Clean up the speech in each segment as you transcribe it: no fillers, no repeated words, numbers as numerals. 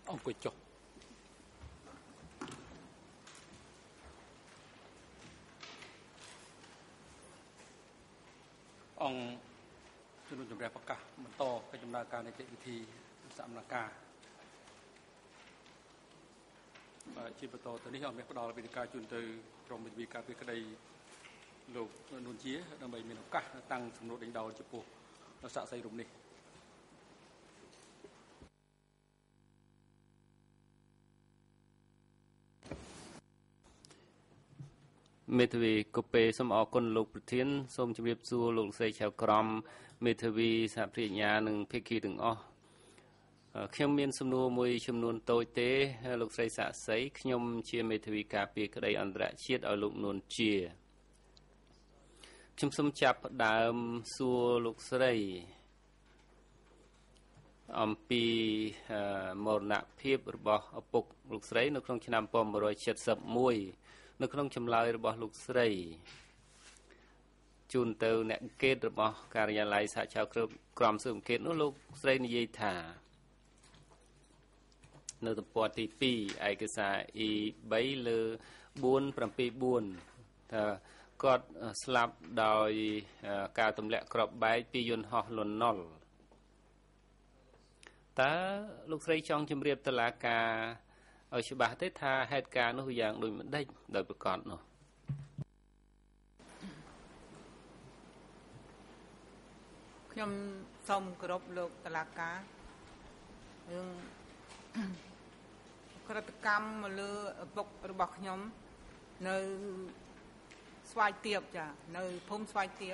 អង្គុយចុះអង្គជំនុំជម្រះប្រកាសបន្តកិច្ចដំណើរការនៃកិច្ចវិធីសមនការជាបន្តទៅនេះអង្គមានផ្ដល់វិធានការជូនទៅក្រុមវិទ្យាការពីក្តីលោកនួនជាដើម្បីមានឱកាសតាំងសំណួរដេញដោលចំពោះសាកសីរូបនេះមេធាវីកូពេសូមអរគុណលោកប្រធានសូមជម្រាបសួរលោកស្រីឆៅក្រមមេធាវីសហប្រញ្ញានិងភិក្ខីទាំងអស់ខ្ញុំមានសំណួរមួយចំនួនតូចទេលោកស្រីសាក់សីខ្ញុំជាមេធាវីការពារក្តីអន្តរជាតិឲ្យលោកនួនជាខ្ញុំសូមចាប់ផ្ដើមសួរលោកស្រីអំពីមរណភាពរបស់ឪពុកលោកស្រីនៅក្នុងឆ្នាំ1971នៅក្នុងចម្លើយរបស់លោកស្រីជូនទៅអ្នកអង្កេតរបស់ការិយាល័យសហជីវក្រមស៊ើបអង្កេតនោះលោកស្រីនិយាយថានៅទំព័រទី2ឯកសារ E3 លើ474ថាគាត់ស្លាប់ដោយការទម្លាក់គ្រាប់បែកពីយន្តហោះលន់ណុលតើលោកស្រីចង់ជម្រាបតុលាការឲ្យច្បាស់ទេថាហេតុការណ៍នោះយ៉ាងដូចម្ដេចដោយប្រកាសនោះខ្ញុំសូមគោរពលោកតុលាការរឿងក្រតកម្មមកលើឪពុករបស់ខ្ញុំនៅស្វាយទៀបចានៅភូមិស្វាយទៀប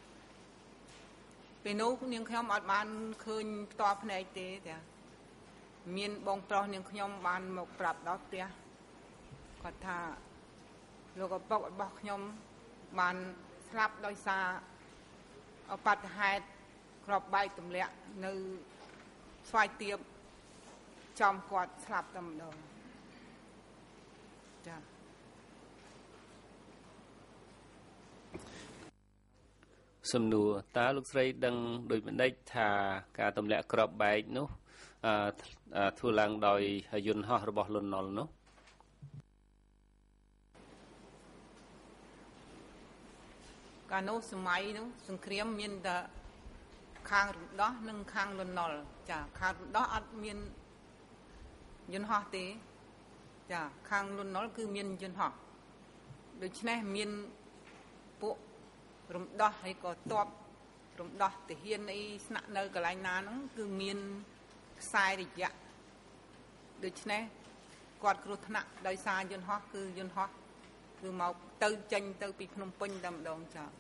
ពេលនោះនាងខ្ញុំអត់បានឃើញផ្ទាល់ភ្នែកទេចាមានបងប្រុសនាងខ្ញុំបានមកប្រាប់ដល់ផ្ទះគាត់ថាលោកឪពុករបស់ខ្ញុំបានស្លាប់ដោយសារឧបទ្ទហេតុគ្រាប់បែកទម្លាក់នៅស្វាយទៀបចំគាត់ស្លាប់តែម្ដងចាសំណួរតើលោកស្រីដឹងដូចម្ដេចថាការទម្លាក់គ្រាប់បែកនោះធ្វើឡើងដោយយន្តហោះរបស់លន់ណុលនោះកាលនោះសម័យនោះសង្គ្រាមមានតែខាងរំដោះនិងខាងលន់ណុលចាខាងរំដោះអត់មានយន្តហោះទេចាខាងលន់ណុលគឺមានយន្តហោះដូច្នេះមានពួករំដោះហើយក៏តបរំដោះទាហានអីស្នាក់នៅកន្លែងណាហ្នឹងគឺមានខ្សែរយៈដូច្នេះគាត់គ្រោះថ្នាក់ដោយសារយន្តហោះគឺយន្តហោះគឺមកទៅចេញទៅពីភ្នំពេញតែម្ដងចា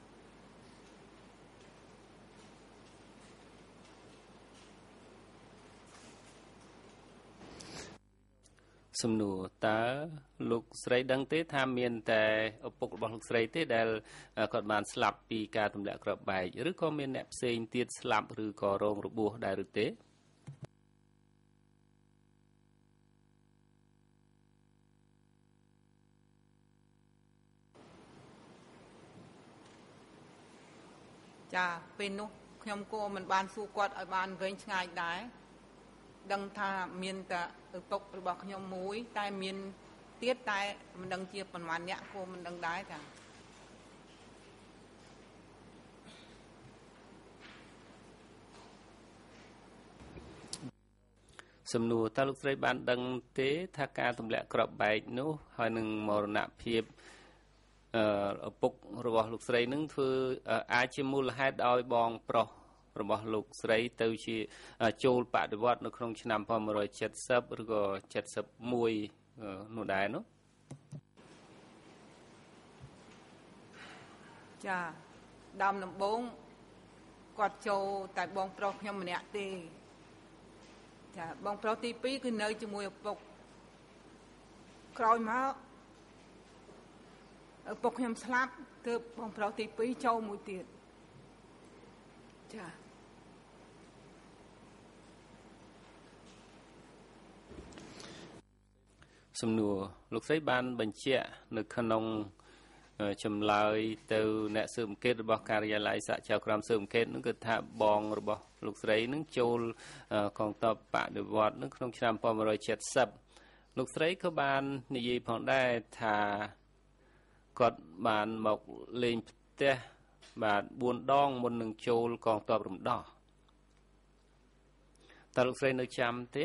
សំណួរតើលោកស្រីដឹងទេថាមានតែឪពុករបស់លោកស្រីទេដែលគាត់បានស្លាប់ពីការទម្លាក់គ្រាប់បែកឬក៏មានអ្នកផ្សេងទៀតស្លាប់ឬក៏រងរបួសដែរឬទេចាពេលនោះខ្ញុំក៏មិនបានសួរគាត់ឲ្យបានវែងឆ្ងាយដែរដឹងថាមានតែឪពុករបស់ខ្ញុំមួយតែមានទៀតតែមិនដឹងជាប៉ុន្មានអ្នកក៏មិនដឹងដែរចាសំណួរតើលោកស្រីបានដឹងទេថាការទម្លាក់គ្រាប់បែកនោះហើយនឹងមរណភាពឪពុករបស់លោកស្រីនឹងធ្វើអាចជាមូលហេតុឲ្យបងប្រុសរបស់លោកស្រីទៅជាចូលបដិវត្តនៅក្នុងឆ្នាំ1970ឬក៏71នោះដែរនោះចាដើមដំបូងគាត់ចូលតែបងប្រុសខ្ញុំម្នាក់ទេចាបងប្រុសទី2គឺនៅជាមួយឪពុកក្រោយមកឪពុកខ្ញុំស្លាប់ទើបបងប្រុសទី2ចូលមួយទៀតចាសំណួរលោកស្រីបានបញ្ជាក់នៅក្នុង chầm lời từ nẹ sự kếtរបស់ការិយាល័យសហចៅក្រមsự kết នឹងគឺថាបងរបស់លោកស្រីនឹងចូលកងទ័ពបដិវត្តនឹងក្នុងឆ្នាំ1970លោកស្រីក៏បាននិយាយផងដែរថាគាត់បានមកលេងផ្ទះបាទ4ដងមុននឹងចូលកងទ័ពរំដោះតើលោកស្រីនៅចាំទេ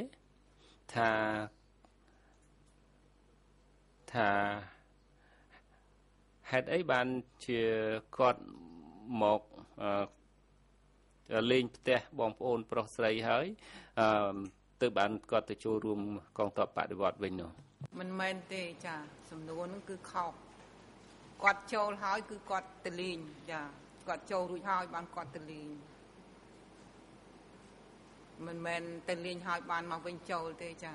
ថាហេតុអីបានជាគាត់មកលេងផ្ទះបងប្អូនប្រុសស្រីហើយទៅបានគាត់ទៅចូលរួមកងទ័ពបដិវត្តវិញនោះមិនមែនទេចាសំណួរហ្នឹងគឺខុសគាត់ចូលហើយគឺគាត់ទៅលេងចាគាត់ចូលរួចហើយបានគាត់ទៅលេងមិនមែនទៅលេងហើយបានមកវិញចូលទេចា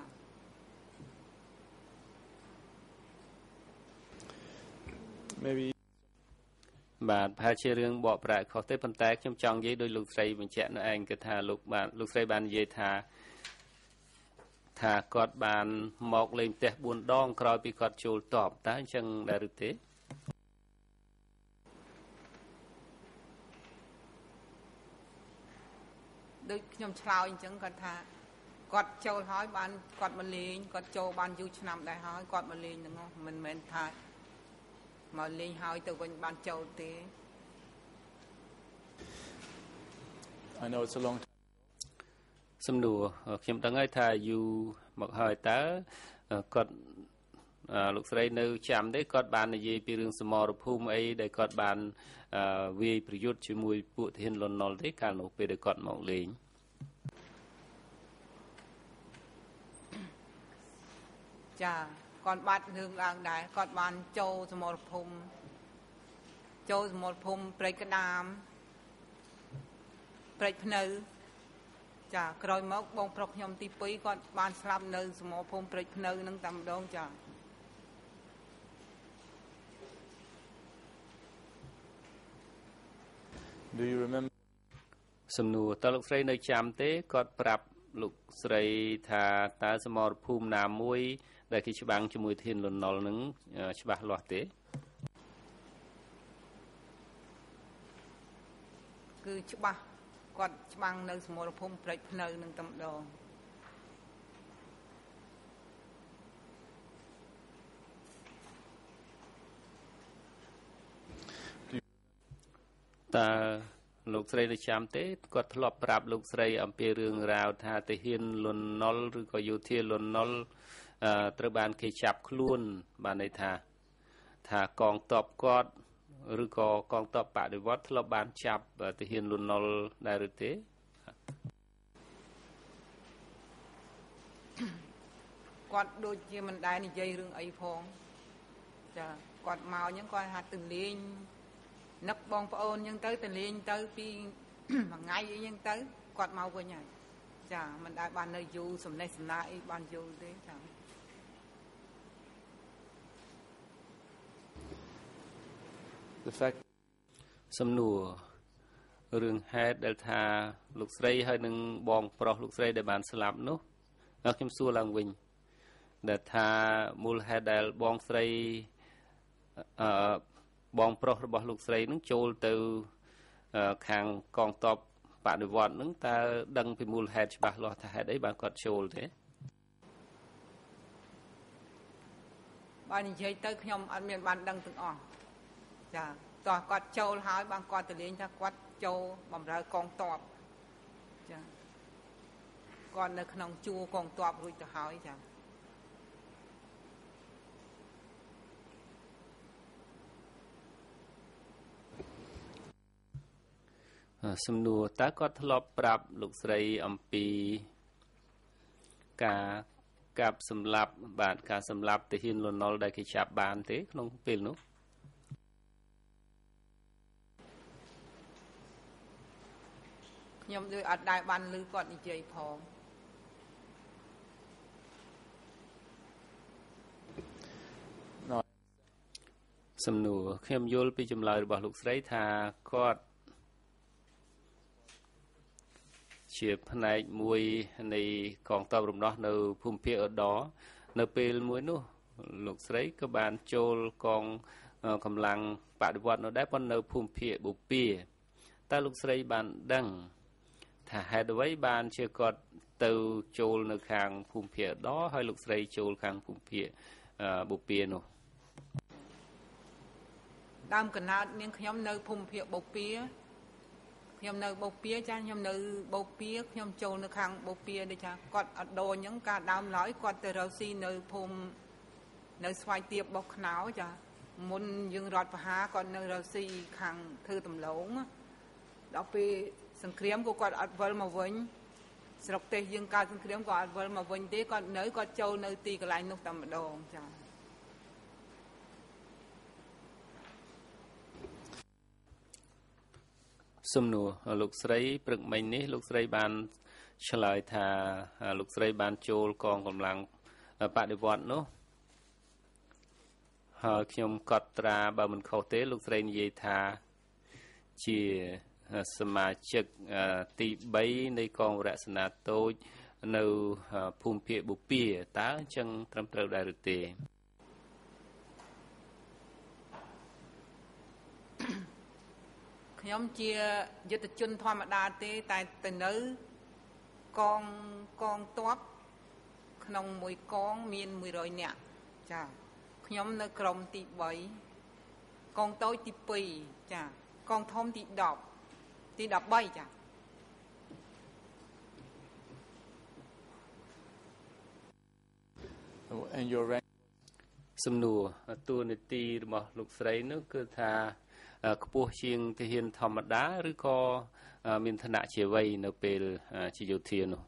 maybe បាទប្រហែលជារឿងបកប្រែខុសទេប៉ុន្តែខ្ញុំចង់និយាយដោយលោកស្រីបញ្ជាក់នៅឯងគឺថាលោកស្រីបាននិយាយថាគាត់បានមកលេងផ្ទះ4ដងក្រោយពីគាត់ចូលតបតើអញ្ចឹងដែរឬទេដូចខ្ញុំឆ្លើយអញ្ចឹងគាត់ថាគាត់ចូលហើយបានគាត់មកលេងគាត់ចូលបានយូរឆ្នាំដែរហើយគាត់មកលេងហ្នឹងមិនមែនថាមកលេងហើយទៅវិញបានចូលទេ I know it's a long time សំណួរខ្ញុំដឹងហើយថាយូរមកហើយតើគាត់លោកស្រីនៅចាំទេគាត់បាននិយាយពីរឿងសមរភូមិអីដែលគាត់បានវាយប្រយុទ្ធជាមួយពួកទាហានលន់នល់ទេកាលនោះពេលដែលគាត់មកលេងចាគាត់បាត់រឿងឡើងដែរគាត់បានចូលសមរភូមិព្រៃក្តាមព្រៃភ្នៅចាក្រោយមកបងប្រុសខ្ញុំទី2គាត់បានស្លាប់នៅសមរភូមិព្រៃភ្នៅនឹងតែម្ដងចា Do you remember សំណួរតើលោកស្រីនៅចាំទេគាត់ប្រាប់លោកស្រីថាតើសមរភូមិណាមួយដែលគេច្បាំងជាមួយធានលន់នល់នឹងច្បាស់លាស់ទេគឺច្បាស់គាត់ច្បាំងនៅសមរភូមិព្រៃភ្នៅនឹងតែម្ដងតើលោកស្រីនៅចាំទេគាត់ធ្លាប់ប្រាប់លោកស្រីអំពីរឿងរ៉ាវថាទាហានលន់នល់ឬក៏យោធាលន់នល់ត្រូវបានគេចាប់ខ្លួនបានន័យថាកងទ័ពគាត់ឬក៏កងទ័ពបដិវត្តធ្លាប់បានចាប់ទាហានលន់នល់ដែរឬទេគាត់ដូចជាមិនដែរនិយាយរឿងអីផងចាគាត់មកអញ្ចឹងគាត់ហាត់ទៅលេងនឹកបងប្អូនអញ្ចឹងទៅលេងទៅពីមួយថ្ងៃអីអញ្ចឹងទៅគាត់មកវិញហើយចាមិនដែរបាននៅយូរសំណេះសំណាលអីបានយូរទេចា the fact សំណួររឿងហេតុដែលថាលោកស្រីហើយនឹងបងប្រុសលោកស្រីដែលបានស្លាប់នោះខ្ញុំសួរឡើងវិញដែលថាមូលហេតុដែលបងស្រីបងប្រុសរបស់លោកស្រីនឹងចូលទៅខាងកងទ័ពបដិវត្តនឹងតើដឹងពីមូលហេតុច្បាស់លាស់ថាហេតុអីបានគាត់ចូលទេបាននិយាយទៅខ្ញុំអត់មានបានដឹងទាំងអស់ចាតោះគាត់ចូលហើយបានគាត់ទៅលេងថាគាត់ចូលបម្រើកងទ័ពចាគាត់នៅក្នុងជួរកងទ័ពរួចទៅហើយចាសំណួរតើគាត់ធ្លាប់ប្រាប់លោកស្រីអំពីការកាប់សម្លាប់បាទការសម្លាប់ទាហានលន់នល់ដែលគេចាប់បានទេក្នុងពេលនោះខ្ញុំដូចអត់ដែរបានឮគាត់និយាយផងសំណួរខ្ញុំយល់ពីចម្លើយរបស់លោកស្រីថាគាត់ជាផ្នែកមួយនៃកងទ័ពរំដោះនៅភូមិភាគឧត្តរនៅពេលមួយនោះលោកស្រីក៏បានចូលកងកម្លាំងបដិវត្តនៅដែរប៉ុន្តែនៅភូមិភាគបូព៌ាតើលោកស្រីបានដឹងថាហេតុអ្វីបានជាគាត់ទៅចូលនៅខាងភូមិភាគដហើយលោកស្រីចូលខាងភូមិភាគបូព៌ានោះដើមកណើតនាងខ្ញុំនៅភូមិភាគបូព៌ាខ្ញុំនៅបូព៌ាចាខ្ញុំនៅបូព៌ាខ្ញុំចូលនៅខាងបូព៌ាដូចចាគាត់អត់ដូរអញ្ចឹងការដើមឡើយគាត់ទៅរកស៊ីនៅភូមិនៅស្វាយទៀបបោះខ្នោចាមុនយើងរត់បហាគាត់នៅរកស៊ីខាងធ្វើដំឡូងដល់ពេលសង្គ្រាមក៏គាត់អត់វិលមកវិញស្រុកទេសយើងកើតសង្គ្រាមក៏អត់វិលមកវិញទេគាត់នៅគាត់ចូលនៅទីកន្លែងនោះតែម្ដងចាសំណួរលោកស្រីព្រឹកមិញនេះលោកស្រីបានឆ្លើយថាលោកស្រីបានចូលកងកម្លាំងបដិវត្តនោះហើយខ្ញុំកត់ត្រាបើមិនខុសទេលោកស្រីនិយាយថាជាសមាជិកទី3នៃកងរក្សាតូចនៅភូមិភាគបូព៌ាតើអញ្ចឹងត្រឹមត្រូវដែរឬទេខ្ញុំជាយុទ្ធជនធម្មតាទេតែទៅនៅកងទ័ពក្នុងមួយកងមាន100នាក់ចាខ្ញុំនៅក្រុមទី3កងតូចទី2ចាកងធំទី10ទី13ចា And your rank សំណួរតួនាទីរបស់លោកស្រីនោះគឺថាខ្ពស់ជាងទាហានធម្មតាឬក៏មានឋានៈជាអ្វីនៅពេលជាយោធានោះ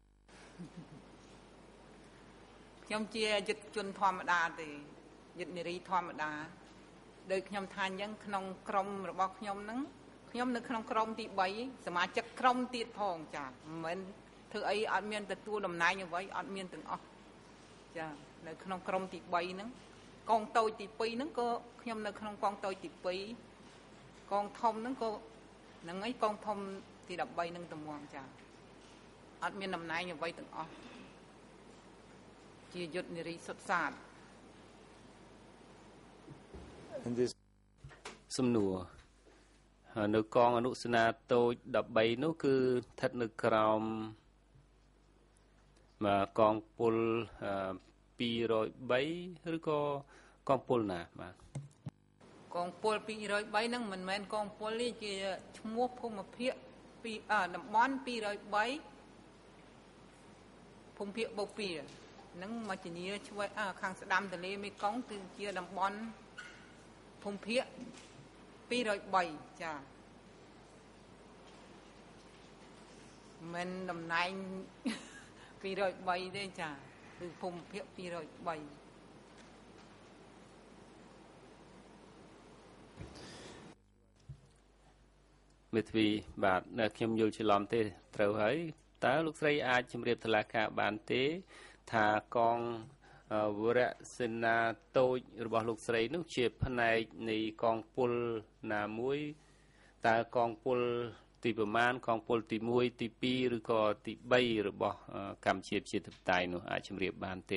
ខ្ញុំជាយុទ្ធជនធម្មតាទេយុទ្ធនារីធម្មតាដោយខ្ញុំថាអញ្ចឹងក្នុងក្រុមរបស់ខ្ញុំហ្នឹងខ្ញុំនៅក្នុងក្រុមទី3សមាជិកក្រុមទៀតផងចាមិនមែនធ្វើអីអត់មានទទួលតំណែងអ្វីអត់មានទាំងអស់ចានៅក្នុងក្រុមទី3ហ្នឹងកងតូចទី2ហ្នឹងក៏ខ្ញុំនៅក្នុងកងតូចទី2កងធំហ្នឹងក៏ហ្នឹងហើយកងធំទី13ហ្នឹងត្មងចាអត់មានតំណែងអ្វីទាំងអស់ជាយុទ្ធនារីសុទ្ធសាធ in this សំណួរនៅកងអនុសេនាតូច13នោះគឺស្ថិតនៅក្រោមកងពល203ឬក៏កងពលណាបាទកងពល203ហ្នឹងមិនមែនកងពលនេះជាឈ្មោះភូមិភាគតំបន់203ភូមិភាគបូព៌ាហ្នឹងមកជានីឆ្វេងខាងស្ដាំទន្លេមេគង្គគឺជាតំបន់ភូមិភាគ203ចាមិនតំណែង203ទេចាគឺភូមិភាគ203 មេធាវីបាទខ្ញុំយល់ច្រឡំទេត្រូវហើយតើលោកស្រីអាចជម្រាបតុលាការបានទេថាកងវរសេនាតូចរបស់លោកស្រីនោះជាផ្នែកនៃកងពលណាមួយតើកងពលទីប្រមាណកងពលទី1ទី2ឬក៏ទី3របស់កម្ពុជាប្រជាធិបតេយ្យនោះអាចជម្រាបបានទេ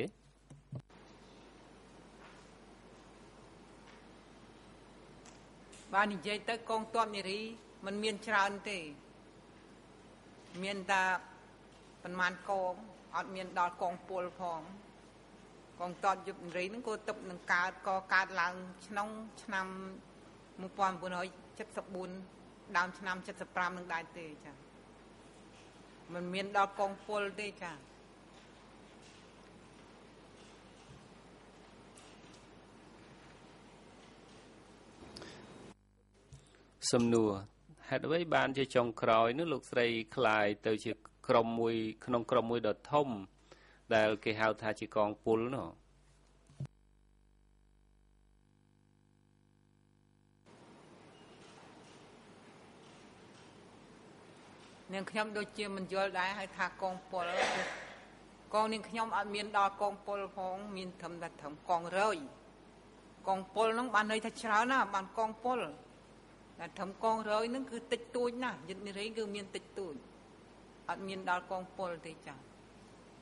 បាននិយាយទៅកងទ័ពនារីมันមានច្រើនទេមានតែប៉ុន្មានកងអត់មានដល់កងពលផងកងទ័ពយុទ្ធនារីហ្នឹងក៏ទឹកនឹងកើតឡើងក្នុងឆ្នាំ1974ដើមឆ្នាំ75នឹងដែរទេចាมันមានដល់កងពលទេចាសំណួរហេតុអ្វីបានជាចុងក្រោយនោះលោកស្រីคล้ายទៅជាក្រុមមួយក្នុងក្រុមមួយដ៏ធំដែលគេហៅថាជាកងពលនោះនាងខ្ញុំដូចជាមិនយល់ដែរហើយថាកងពលកងនាងខ្ញុំអត់មានដល់កងពលផងមានត្រឹមតែត្រឹមកងរើយកងពលហ្នឹងបានន័យថាច្រើនណាស់បានកងពលតែត្រឹមកងរើយហ្នឹងគឺតិចតួចណាស់យុទ្ធនារីគឺមានតិចតួចអត់មានដល់កងពលទេចា៎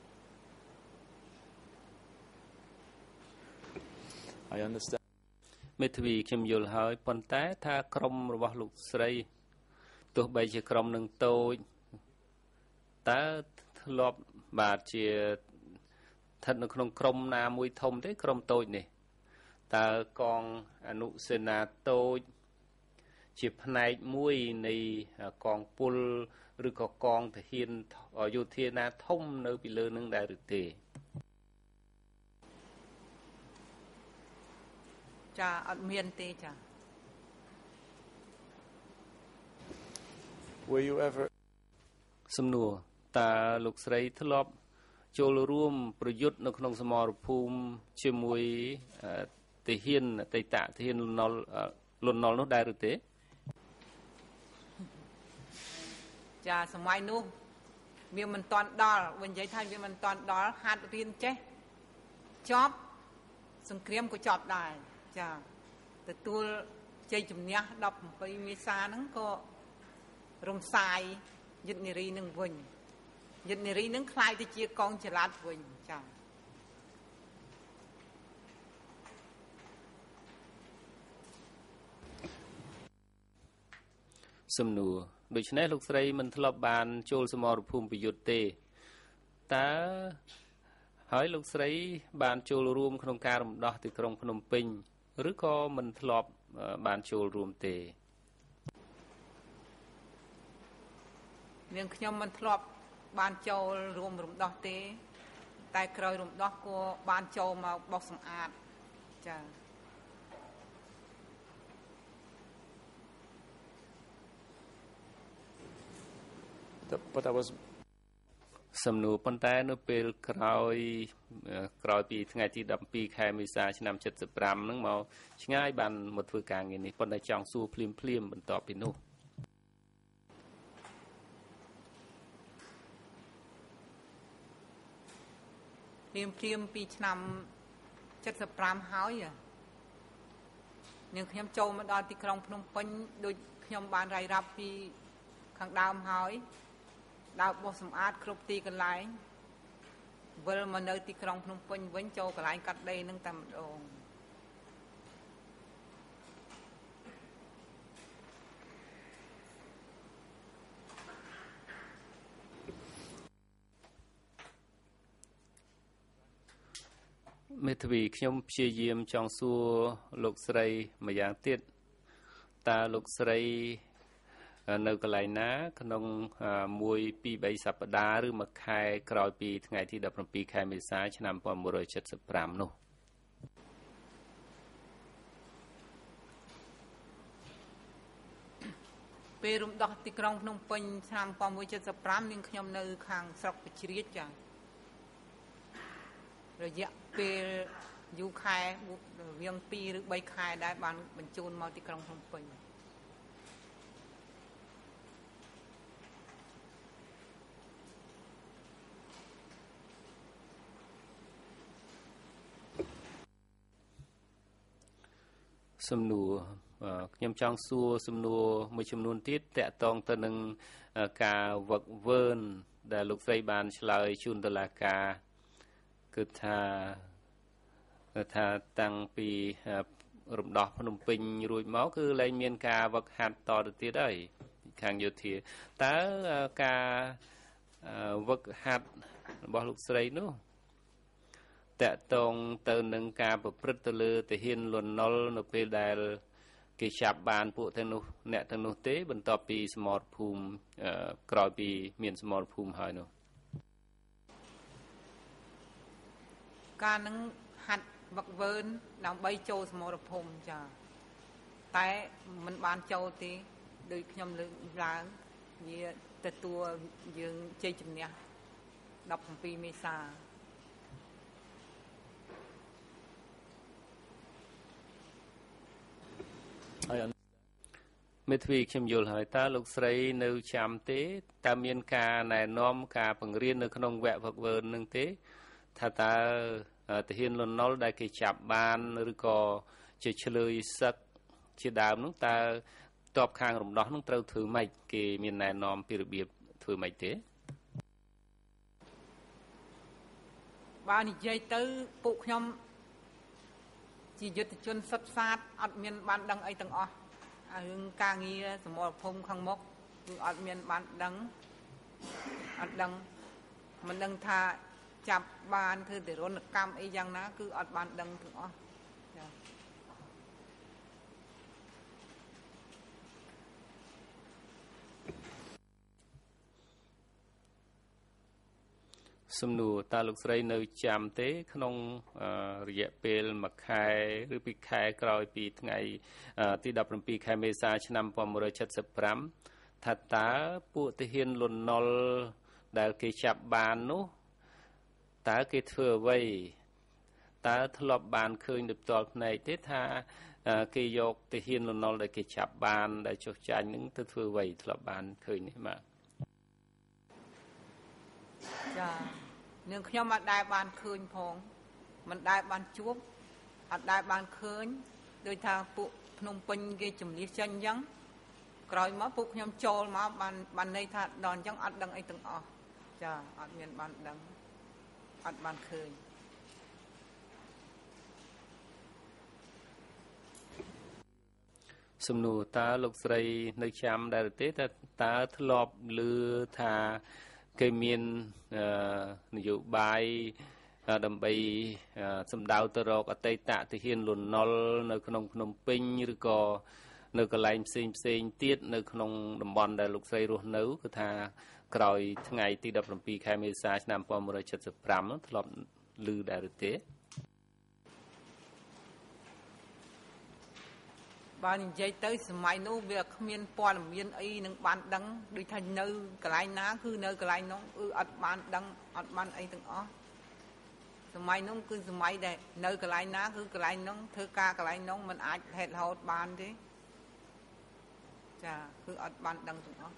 I understand មេធាវីខ្ញុំយល់ហើយប៉ុន្តែថាក្រុមរបស់លោកស្រីទោះបីជាក្រុមនឹងតូចតើធ្លាប់បាទជាស្ថិតនៅក្នុងក្រុមណាមួយធំទេក្រុមតូចនេះតើកងអនុសេនាតូចជាផ្នែកមួយនៃកងពលឬក៏កងទាហានយោធាណាធំនៅពីលើនឹងដែរឬទេចាអត់មានទេចា Were you ever សំណួរតើលោកស្រីធ្លាប់ចូលរួមប្រយុទ្ធនៅក្នុងសមរភូមិជាមួយទាហានអតីតទាហានលន់នល់នោះដែរឬទេចាសម័យនោះវាមិនតាន់ដល់វិញនិយាយថាវាមិនតាន់ដល់ហាត់រៀនចេះចប់សង្គ្រាមក៏ចប់ដែរចាទទួលជ័យជំនះ17មេសាហ្នឹងក៏រំសាយយុទ្ធនារីនឹងវិញយុទ្ធនារីនឹងคล้ายទៅជាកងចល័តវិញចាសំណួរដូច្នេះលោកស្រីមិនធ្លាប់បានចូលសមរភូមិប្រយុទ្ធទេតើហើយលោកស្រីបានចូលរួមក្នុងការរំដោះទីក្រុងភ្នំពេញឬក៏មិនធ្លាប់បានចូលរួមទេនាងខ្ញុំមិនធ្លាប់បានចូលរួមរំដោះទេតែក្រោយរំដោះក៏បានចូលមកបោសសម្អាតចា but I was សំណួរប៉ុន្តែនៅពេលក្រោយពីថ្ងៃទី17ខែមេសាឆ្នាំ75ហ្នឹងមកឆ្ងាយបានមកធ្វើការងារនេះប៉ុន្តែចង់សួរភ្លាមបន្ទាប់ពីនោះភ្លាមពីឆ្នាំ75ហើយនាងខ្ញុំចូលមកដល់ទីក្រុងភ្នំពេញដូចខ្ញុំបានរាយរាប់ពីខាងដើមហើយដើរបោះសម្អាតគ្រប់ទីកន្លែងវិលមកនៅទីក្រុងភ្នំពេញវិញចូលកន្លែងកាត់ដេរនឹងតែម្ដងមេធាវីខ្ញុំព្យាយាមចង់សួរលោកស្រីម្យ៉ាងទៀតតើលោកស្រីនៅកន្លែងណាក្នុង1 2 3សប្តាហ៍ឬមួយខែក្រោយពីថ្ងៃទី17ខែមេសាឆ្នាំ1975នោះពេលរំដោះទីក្រុងភ្នំពេញឆ្នាំ1975នាងខ្ញុំនៅខាងស្រុកបជ្រាចចារយៈពេលយូរខែរវាង2ឬ3ខែដែរបានបញ្ជូនមកទីក្រុងភ្នំពេញសំណួរខ្ញុំចង់សួរសំណួរមួយចំនួនទៀតតកតងទៅនឹងការវឹកវើដែលលោកស្រីបានឆ្លើយជូនតុលាការគឺថាតាំងពីរំដោះភ្នំពេញរួចមកគឺលែងមានការវឹកហាត់តទៅទៀតហើយខាងយោធាតើការវឹកហាត់របស់លោកស្រីនោះតកតងទៅនឹងការប្រព្រឹត្តទៅលើទាហានលន់នល់នៅពេលដែលគេចាប់បានពួកទាំងនោះអ្នកទាំងនោះទេបន្ទាប់ពីសមរភូមិក្រោយពីមានសមរភូមិហើយនោះការនឹងហាត់វឹកវើដើម្បីចូលសមរភូមិចាតែមិនបានចូលទេដោយខ្ញុំលើកឡើងវាទទួលយើងជ័យជំនះ17មេសាមេធាវីខ្ញុំយល់ហើយតើលោកស្រីនៅចាំទេតើមានការណែនាំការបង្រៀននៅក្នុងវគ្គវឹកវើនឹងទេថាតើទាហានលន់នល់ដែលគេចាប់បានឬក៏ជាឆ្លើយសឹកជាដើមនោះតើតបខាងរំដោះនឹងត្រូវធ្វើម៉េចគេមានណែនាំពីរបៀបធ្វើម៉េចទេបើនិយាយទៅពួកខ្ញុំ chỉ dứt chôn sắt sát ọt miền ban đăng ấy từng ọ hương ca nghi sầm mồ phum khang mốc cứ ọt miền ban đăng ọt đăng mình đăng tha chập ban thư để rôn cam ấy giang ná cứ ọt ban đăng từng ọ សំណួរតើលោកស្រីនៅចាំទេក្នុងរយៈពេលមួយខែឬពីរខែក្រោយពីថ្ងៃទី17ខែមេសាឆ្នាំ1975ថាតើពួកទាហានលន់នល់ដែលគេចាប់បាននោះតើគេធ្វើអ្វីតើធ្លាប់បានឃើញដោយផ្ទាល់ភ្នែកទេថាគេយកទាហានលន់នល់ដែលគេចាប់បានដែលចុះចាញ់នឹងទៅធ្វើអ្វីធ្លាប់បានឃើញនេះបាទ nhưng khi mà đại ban khơi phong mình đại ban chuốc đại ban khơi đôi thà phụ nông pin cái chủng lý chân giống rồi mà phụ nhom trôi mà ban này thà đòn giống ăn đằng ấy từng ọ chà ăn miền ban đằng ăn ban khơi sum nu ta lục sậy nơi chăm đại tế ta thọp lư thà cây miên nhiều bài đầm bay sầm đào tơ rọc ở tây tạ thì hiền lùn nol nơi khung pin rồi có nơi cái lạnh xinh tiết nơi khung đầm bòn đại lục xây ruột nấu cứ thà còi ngày tí đập làm pi khai mê sa năm qua một chật sập ram nó lọp lư đại tế ban dây tới máy nô việc miên pon miên ấy nâng ban đắng đi thành nơi cái lại ná cứ nơi cái lại nó ắt ban đắng ắt ban ấy từng ó máy nông cứ máy đây nơi cái lại ná cứ cái lại nó thưa ca cái lại nó mình ai hết hột ban thế chà cứ ắt ban đắng từng ó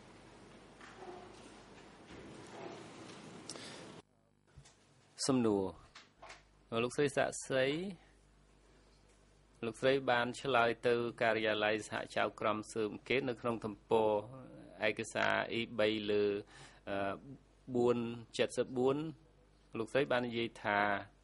xâm nùa lúc xây dạ sấy lúc đấy ban trả lời từ Karya Lai hạ chào kram sớm kếtនៅក្នុងទំព័រឯកសារ E3 លើ474លោកស្រីបាននិយាយថា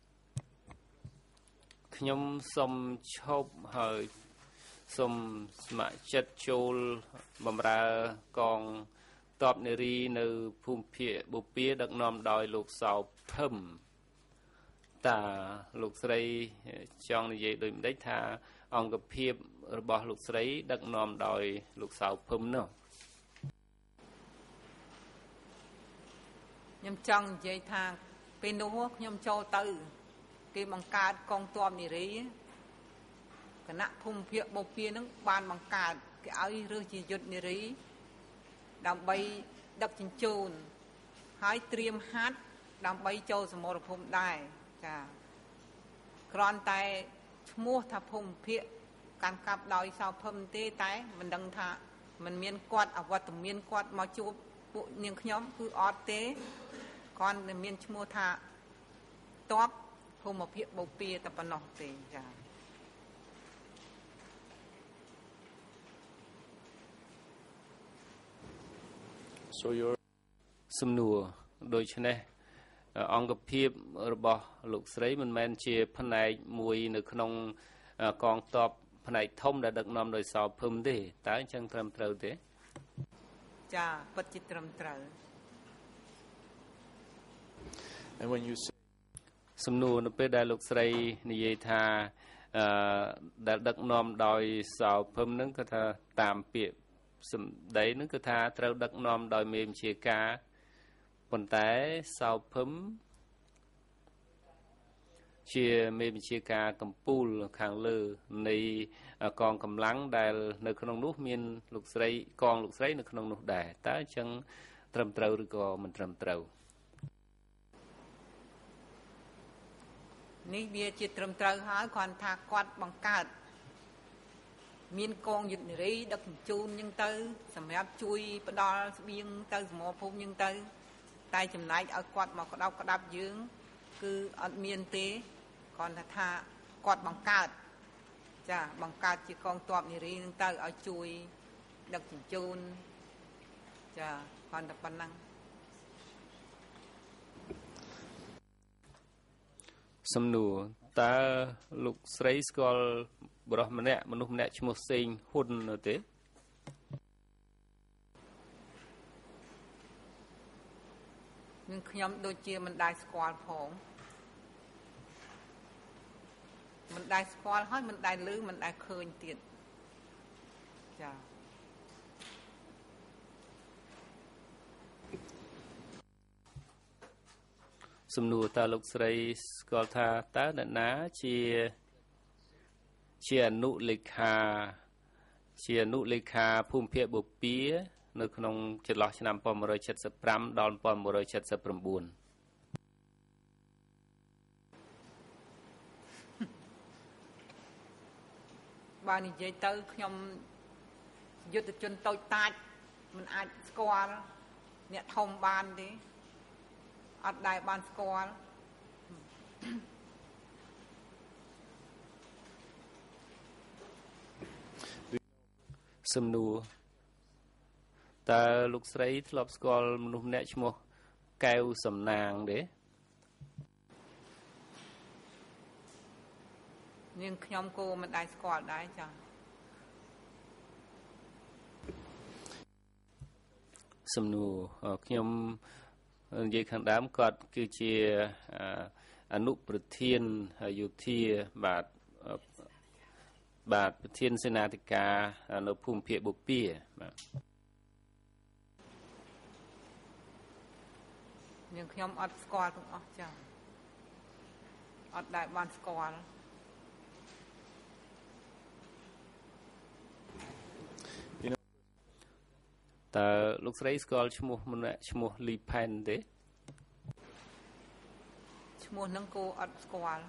ខ្ញុំសូមឈប់ហើយសូមស្ម័គ្រចិត្តចូលបម្រើកងទ័ពនារីនៅភូមិភាគបូព៌ាដឹកនាំដោយលោកសោភឹម តាលោកស្រីចង់និយាយដូចម្ដេចថាអង្គភាពរបស់លោកស្រីដឹកនាំដោយលោកសៅភឹមនោះខ្ញុំចង់និយាយថាពេលនោះខ្ញុំចូលទៅគេបង្កើតកងទ័ពនារីគណៈភូមិភាគបូព៌ានឹងបានបង្កើតគេឲ្យរើសជាយុទ្ធនារីដើម្បីដឹកជញ្ជូនហើយត្រៀមហាត់ដើម្បីចូលសមរភូមិដែរ គ្រាន់តែឈ្មោះថាភូមិភាគកាន់កាប់ដោយសៅភឹមទេតែមិនដឹងថាមិនមានគាត់អវត្តមានគាត់មកជួបពួកនាងខ្ញុំគឺអត់ទេគាត់តែមានឈ្មោះថាតបភូមិភាគបូព៌ាតែប៉ុណ្ណោះទេចា So your សំណួរដូចនេះ អង្គភាពរបស់លោកស្រីមិនមែនជាផ្នែកមួយនៅក្នុងកងទ័ពផ្នែកធំដែលដឹកនាំដោយសោភឹមទេតើអញ្ចឹងត្រឹមត្រូវទេចាពិតជាត្រឹមត្រូវ and when you say សំណួរនៅពេលដែលលោកស្រីនិយាយថាដែលដឹកនាំដោយសោភឹមនឹងគឺថាតាមពាក្យសម្ដីនឹងគឺថាត្រូវដឹកនាំដោយមេបញ្ជាការ ប៉ុន្តែសៅភឹមជាមេបញ្ជាការកម្ពុជាខាងលើនៃកងកម្លាំងដែលនៅក្នុងនោះមានលោកស្រីកងលោកស្រីនៅក្នុងនោះដែរតើអញ្ចឹងត្រឹមត្រូវឬក៏មិនត្រឹមត្រូវនេះវាជាត្រឹមត្រូវហើយគ្រាន់ថាគាត់បង្កើតមានកងយុទ្ធនារីដឹកជញ្ជូនអញ្ចឹងទៅសម្រាប់ជួយផ្ដល់ស្បៀងទៅសមរភូមិអញ្ចឹងទៅ តែចំណែកឲ្យគាត់មកក្តោបក្តាប់យើងគឺអត់មានទេគាត់ថាគាត់បង្កើតចាបង្កើតជាកងទ័ពនារីនឹងទៅឲ្យជួយដឹកជញ្ជូនចាគាត់តែប៉ុណ្ណឹងសំណួរតើលោកស្រីស្គាល់បរិសម្នាក់មនុស្សម្នាក់ឈ្មោះសេងហ៊ុននៅទេនឹងខ្ញុំដូចជាមិនដែរស្គាល់ផងមិនដែរស្គាល់ហើយមិនដែរឮមិនដែរឃើញទៀតចាសំណួរតើលោកស្រីស្គាល់ថាតើអ្នកណាជាអនុលេខាភូមិភាគបូព៌ានៅក្នុងចន្លោះឆ្នាំ1975ដល់1979 បើនិយាយទៅខ្ញុំយុទ្ធជនតូចតាចមិនអាចស្គាល់អ្នកធំបានទេអត់ដែរបានស្គាល់សំណួរតើលោកស្រីធ្លាប់ស្គាល់មនុស្សម្នាក់ឈ្មោះកែវសំណាងទេនាងខ្ញុំក៏មិនដែរស្គាល់ដែរចាសំណួរខ្ញុំនិយាយខាងដើមគាត់គឺជាអនុប្រធានយោធាបាទប្រធានសេនាធិការនៅភូមិភាគបូព៌ាបាទនាងខ្ញុំអត់ស្គាល់ទាំងអស់ចាអត់ដែរបានស្គាល់តើលោកស្រីស្គាល់ឈ្មោះម្នាក់ឈ្មោះលីផែនទេឈ្មោះហ្នឹងក៏អត់ស្គាល់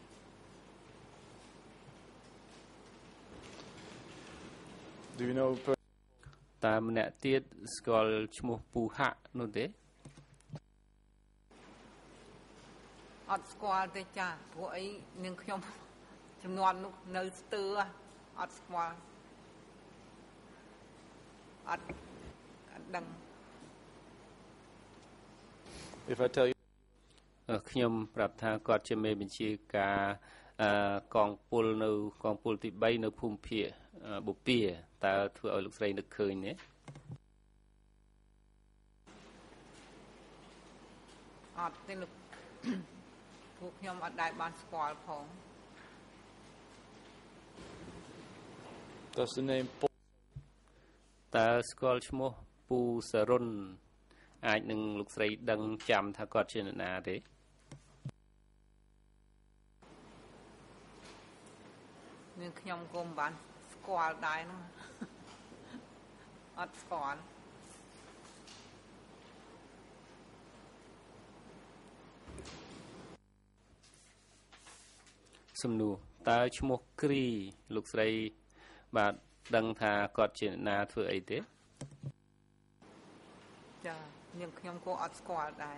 Do you know តើម្នាក់ទៀតស្គាល់ឈ្មោះពូហាក់នោះទេអត់ស្គាល់ទេចាព្រោះអីនាងខ្ញុំចំនួននោះនៅស្ទើអត់ស្គាល់អត់ដឹង if I tell you ខ្ញុំប្រាប់ថាគាត់ជាមេបញ្ជាការកងពលនៅកងពលទី3នៅភូមិភាគបូព៌ាតើធ្វើឲ្យលោកស្រីនឹកឃើញទេអត់ទេលោក ពួកខ្ញុំអត់ដែរបានស្គាល់ផង does the name តើស្គាល់ឈ្មោះពូសរុនអាចនឹងលោកស្រីដឹងចាំថាគាត់ជានរណាទេនាងខ្ញុំក៏មិនបានស្គាល់ដែរនោះ អត់ស្គាល់សំណួរតើឈ្មោះគ្រីលោកស្រីបាទដឹងថាគាត់ជានរណាធ្វើអីទេចានាងខ្ញុំក៏អត់ស្គាល់ដែរ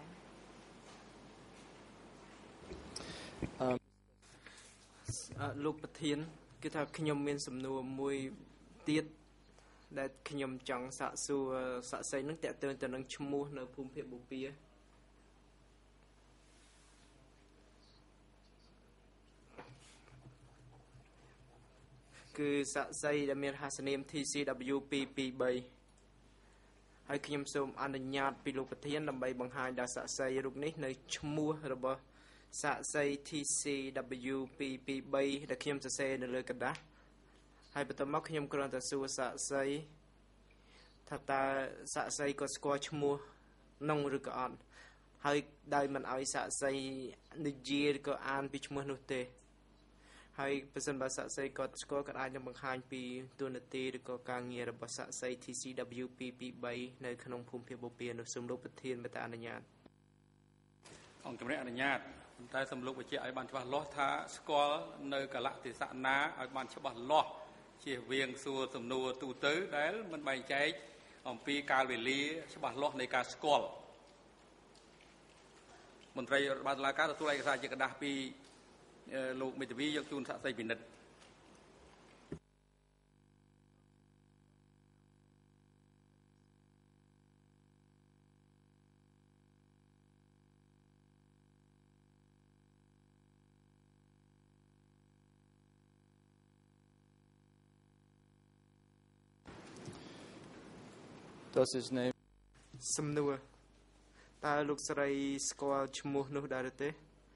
លោកប្រធានគឺថាខ្ញុំមានសំណួរមួយទៀតដែលខ្ញុំចង់សាកសួរសាក់សីនឹងតើតើទៅនឹងឈ្មោះនៅភូមិភាគបូព៌ាគឺសាក់សីដែលមានហាសនាម TCW223 ហើយខ្ញុំសូមអនុញ្ញាតពីលោកប្រធានដើម្បីបង្ហាញដល់សាក់សីរូបនេះនៅឈ្មោះរបស់សាក់សី TCW223 ដែលខ្ញុំសរសេរនៅលើกระดาษហើយបន្ទាប់មកខ្ញុំគ្រាន់តែសួរសាក់សីថាតើសាក់សីក៏ស្គាល់ឈ្មោះនោះឬក៏អត់ហើយដោយមិនឲ្យសាក់សីនិយាយឬក៏អានពីឈ្មោះនោះទេហើយបើសិនបើសាក់សីគាត់ស្គាល់គាត់អាចនឹងបង្ហាញពីទូនាទីឬក៏ការងាររបស់សាក់សី TCW223 នៅក្នុងភូមិភាគបូព៌ានោះសូមលោកប្រធានមេត្តាអនុញ្ញាតអង្គជំរះអនុញ្ញាតប៉ុន្តែសំលោកបញ្ជាក់ឲ្យបានច្បាស់លាស់ថាស្គាល់នៅកលៈទេសៈណាឲ្យបានច្បាស់លាស់ជៀសវាងសួរសំណួរទូទៅដែលមិនបែងចែកអំពីកាលវេលាច្បាស់លាស់នៃការស្គាល់មន្ត្រីរដ្ឋបាលតុលាការទទួលឯកសារជាกระดาษពីលោកមេធាវីយកជូនសាក់សីពិនិត្យ Does his name សំណួរតើលោកស្រីស្គាល់ឈ្មោះនោះដែរទេ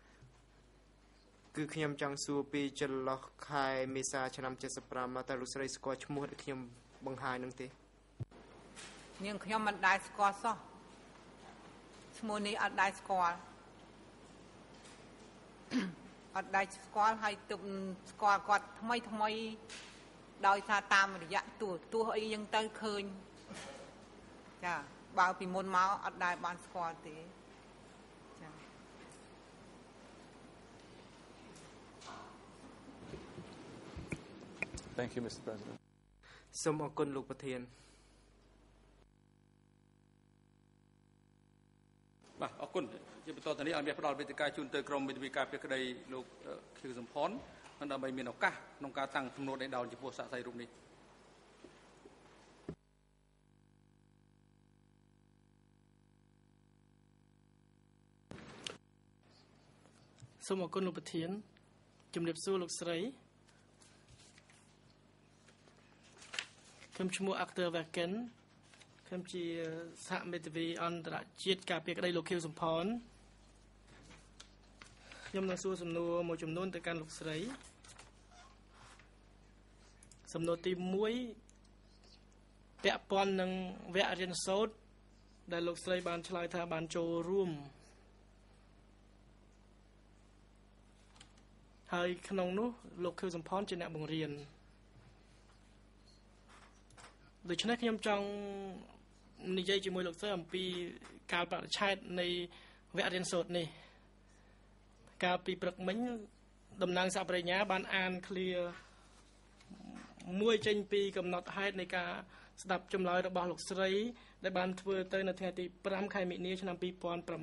គឺខ្ញុំចង់សួរពីចន្លោះខែមេសាឆ្នាំ75មកតើលោកស្រីស្គាល់ឈ្មោះដែលខ្ញុំបង្ហាញនឹងទេនាងខ្ញុំមិនដែលស្គាល់សោះឈ្មោះនេះអត់ដែលស្គាល់ អត់ដែលស្គាល់ហើយទុំស្គាល់គាត់ថ្មីដោយសារតាមរយៈទោះអីយ៉ាងទៅឃើញចាបើពីមុនមកអត់ដែលបានស្គាល់ទេចា Thank you, Mr. President. សូមអរគុណលោកប្រធានបាទអរគុណជាបន្តទៅនេះឲ្យមានផ្ដល់វេទិកាជូនទៅក្រុមវិទ្យាការពីក្តីលោកខៀវសំផនដើម្បីមានឱកាសក្នុងការតាំងសំណួរដេញដោលចំពោះសាកសីរូបនេះសូមអរគុណលោកប្រធានជំរាបសួរលោកស្រីខ្ញុំឈ្មោះ Actor Vaken ខ្ញុំជាសហមេធាវីអន្តរជាតិការពារក្តីលោកខៀវសំផនខ្ញុំនឹងសួរសំណួរមួយចំនួនទៅកាន់លោកស្រីសំណួរទី1ពាក់ព័ន្ធនឹងវគ្គរៀនសូត្រដែលលោកស្រីបានឆ្លើយថាបានចូលរួមហើយក្នុងនោះលោកខៀវសំផនជាអ្នកបង្រៀនដូច្នេះខ្ញុំចង់និយាយជាមួយលោកស្រីអំពីកាលបរិច្ឆេទនៃវគ្គរៀនសូត្រនេះកាលពីព្រឹកមិញតំណាងសហប្រញ្ញាបានអានឃ្លាមួយចេញពីកំណត់ហេតុនៃការស្ដាប់ចម្លើយរបស់លោកស្រីដែលបានធ្វើទៅនៅថ្ងៃទី5ខែមិនិនាឆ្នាំ2008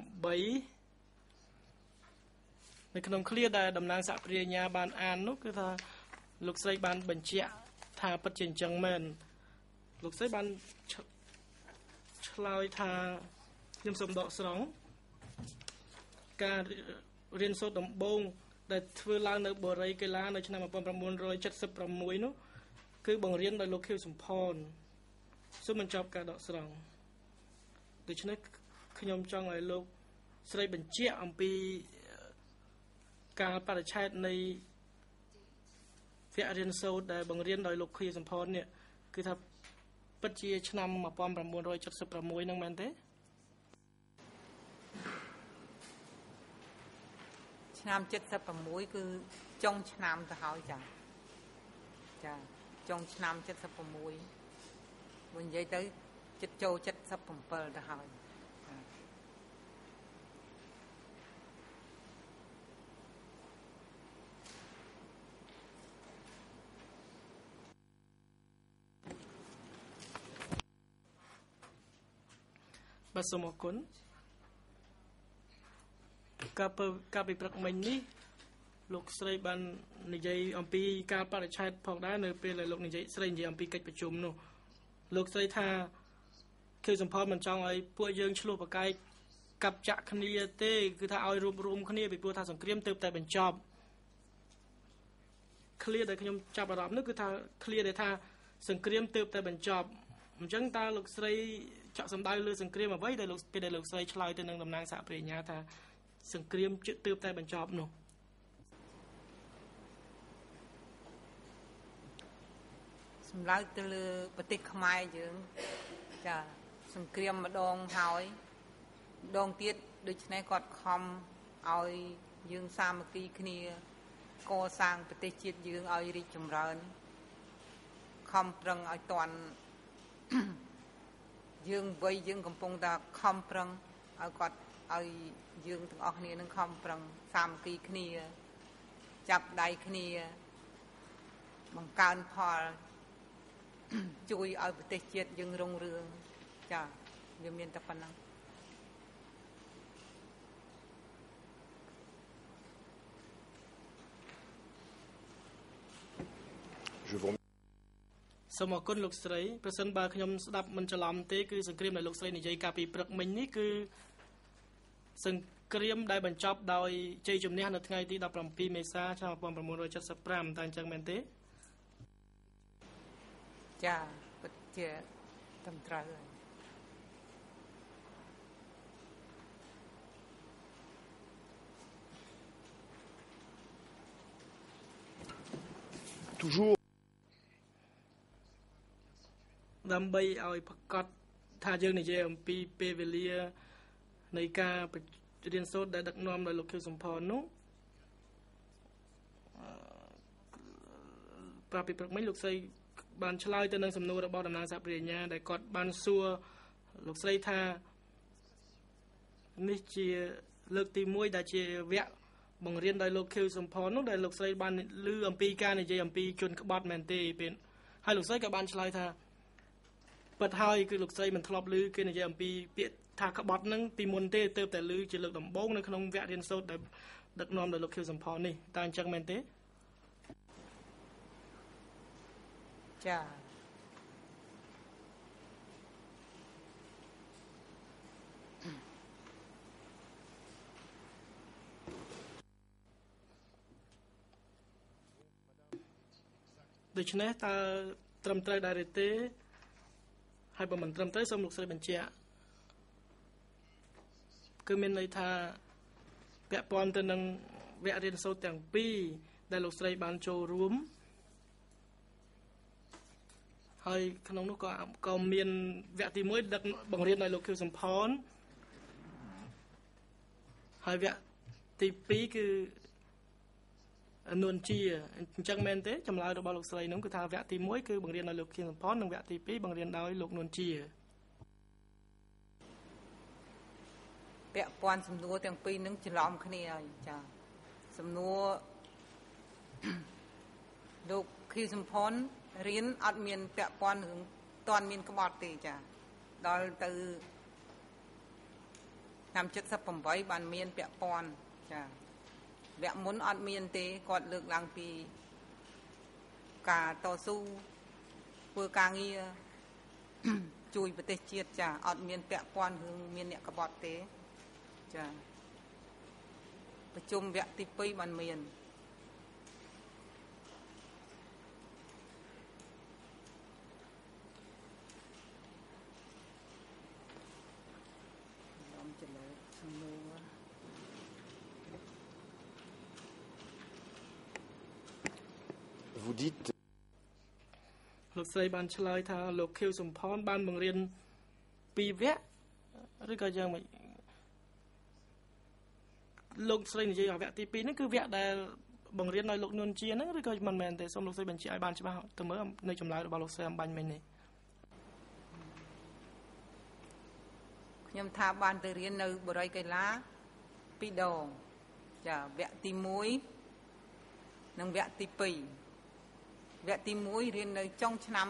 នៅក្នុងឃ្លាដែលតំណាងសហប្រញ្ញាបានអាននោះគឺថាលោកស្រីបានបញ្ជាក់ថាពិតជាអញ្ចឹងមែនលោកស្រីបានឆ្លើយថាខ្ញុំសូមដកស្រង់ការរៀនសូត្រដំបូងដែលធ្វើឡើងនៅបូរីកីឡានៅឆ្នាំ1976នោះគឺបង្រៀនដោយលោកខៀវសំផនសូមបញ្ចប់ការដកស្រង់ដូច្នេះខ្ញុំចង់ឲ្យលោកស្រីបញ្ជាក់អំពីកាលបរិច្ឆេទនៃវគ្គរៀនសូត្រដែលបង្រៀនដោយលោកខៀវសំផននេះគឺថាពិតជាឆ្នាំ1976ហ្នឹងមែនទេឆ្នាំ76គឺចុងឆ្នាំទៅហើយចាចុងឆ្នាំ76មកនិយាយទៅចិត្តចូល77ទៅហើយបាទសូមអរគុណការពីព្រឹកមិញនេះលោកស្រីបាននិយាយអំពីការបរិច្ឆេទផងដែរនៅពេលដែលលោកនិយាយស្រីនិយាយអំពីកិច្ចប្រជុំនោះលោកស្រីថាខៀវសំផនមិនចង់ឲ្យពួកយើងឆ្លោះប្រកែកកាប់ចាក់គ្នាទេគឺថាឲ្យរួបរวมគ្នាពីព្រោះថាសង្គ្រាមទើបតែបញ្ចប់ឃ្លាដែលខ្ញុំចាប់អារម្មណ៍នោះគឺថាឃ្លាដែលថាសង្គ្រាមទើបតែបញ្ចប់អញ្ចឹងតើលោកស្រីចាក់សម្ដៅលើសង្គ្រាមអ្វីដែលលោកស្រីឆ្លើយទៅនឹងតំណាងសហប្រញ្ញាថាសង្គ្រាមជិតទើបតែបញ្ចប់នោះសម្រាប់ទៅលើប្រទេសខ្មែរយើងចាសង្គ្រាមម្ដងហើយម្ដងទៀតដូច្នេះគាត់ខំឲ្យយើងសាមគ្គីគ្នាកសាងប្រទេសជាតិយើងឲ្យរីកចម្រើនខំប្រឹងឲ្យតាន់យើងវ័យយើងកំពុងតែខំប្រឹងឲ្យគាត់ឲ្យយើងទាំងអស់គ្នានឹងខំប្រឹងសាមគ្គីគ្នាចាប់ដៃគ្នាបង្កើនផលជួយឲ្យប្រទេសជាតិយើងរុងរឿងចាវាមានតែប៉ុណ្ណឹងសូមអរគុណលោកស្រីប្រសិនបើខ្ញុំស្ដាប់មិនច្រឡំទេគឺសង្គ្រាមដែលលោកស្រីនិយាយកាលពីព្រឹកមិញនេះគឺសង្គ្រាមដែលបញ្ចប់ដោយជ័យជំនះនៅថ្ងៃទី17មេសាឆ្នាំ1975តើអញ្ចឹងមែនទេចាពិតជាត្រឹមត្រូវហើយ toujours ដើម្បីឲ្យប្រកាសថាយើងនិយាយអំពីពេលវេលានៃការរៀនសូត្រដែលដឹកនាំដោយលោកខៀវសំផននោះប្រាប់ពីព្រឹកមិញលោកស្រីបានឆ្លើយទៅនឹងសំណួររបស់តំណាងសហប្រញ្ញា ដែលគាត់បានសួរលោកស្រីថានេះជាលើកទី1ដែលជាវគ្គបង្រៀនដោយលោកខៀវសំផននោះដែលលោកស្រីបានឮអំពីការនិយាយអំពីជនក្បត់មែនទេពេលហើយលោកស្រីក៏បានឆ្លើយថាពិតហើយគឺលោកស្រីមិនធ្លាប់ឮគេនិយាយអំពីពាក្យថាក្បត់នឹងពីមុនទេទើបតែឮជាលើកដំបូងនៅក្នុងវគ្គរៀនសូត្រដែលដឹកនាំដោយលោកខៀវសំផននេះតើអញ្ចឹងមែនទេចាដូច្នេះតើត្រឹមត្រូវដែរឬទេហើយបើមិនត្រឹមត្រូវសូមលោកស្រីបញ្ជាក់គឺមានន័យថាពាក់ព័ន្ធទៅនឹងវគ្គរៀនសូត្រទាំងពីរដែលលោកស្រីបានចូលរួមហើយក្នុងនោះក៏មានវគ្គទី1ដឹកបង្រៀនដោយលោកខៀវសំផនហើយវគ្គទី2គឺនួនជាអញ្ចឹងមែនទេចម្លើយរបស់លោកស្រីនោះគឺថាវគ្គទី1គឺបង្រៀនដោយលោកខៀវសំផននិងវគ្គទី2បង្រៀនដោយលោកនួនជាពាក់ព័ន្ធសំណួរទាំងពីរនឹងច្រឡំគ្នាហើយចាសំណួរលោកខៀវសំផនរៀនអត់មានពាក់ព័ន្ធរឿងតន់មានក្បត់ទេចាដល់ទៅឆ្នាំ78បានមានពាក់ព័ន្ធចាវគ្គមុនអត់មានទេគាត់លើកឡើងពីការតស៊ូធ្វើការងារជួយប្រទេសជាតិចាអត់មានពាក់ព័ន្ធរឿងមានអ្នកក្បត់ទេចាប្រជុំវគ្គទី2បានមាន vous dites លោកស្រីបានឆ្លើយថាលោកខៀវសំផនបានបង្រៀន2វគ្គឬក៏យ៉ាងម៉េចលោកស្រីនិយាយថាវគ្គទី2នេះគឺវគ្គដែលបង្រៀនដោយលោកនួនជាហ្នឹងឬក៏មិនមែនទេសូមលោកស្រីបញ្ជាក់ឲ្យបានច្បាស់ទៅមើលនៅចម្លើយរបស់លោកស្រីអំបញ្ញមិញនេះខ្ញុំថាបានទៅរៀននៅបរិយាកីឡា2ដងចាវគ្គទី1និងវគ្គទី2វគ្គទី1រៀននៅចុងឆ្នាំ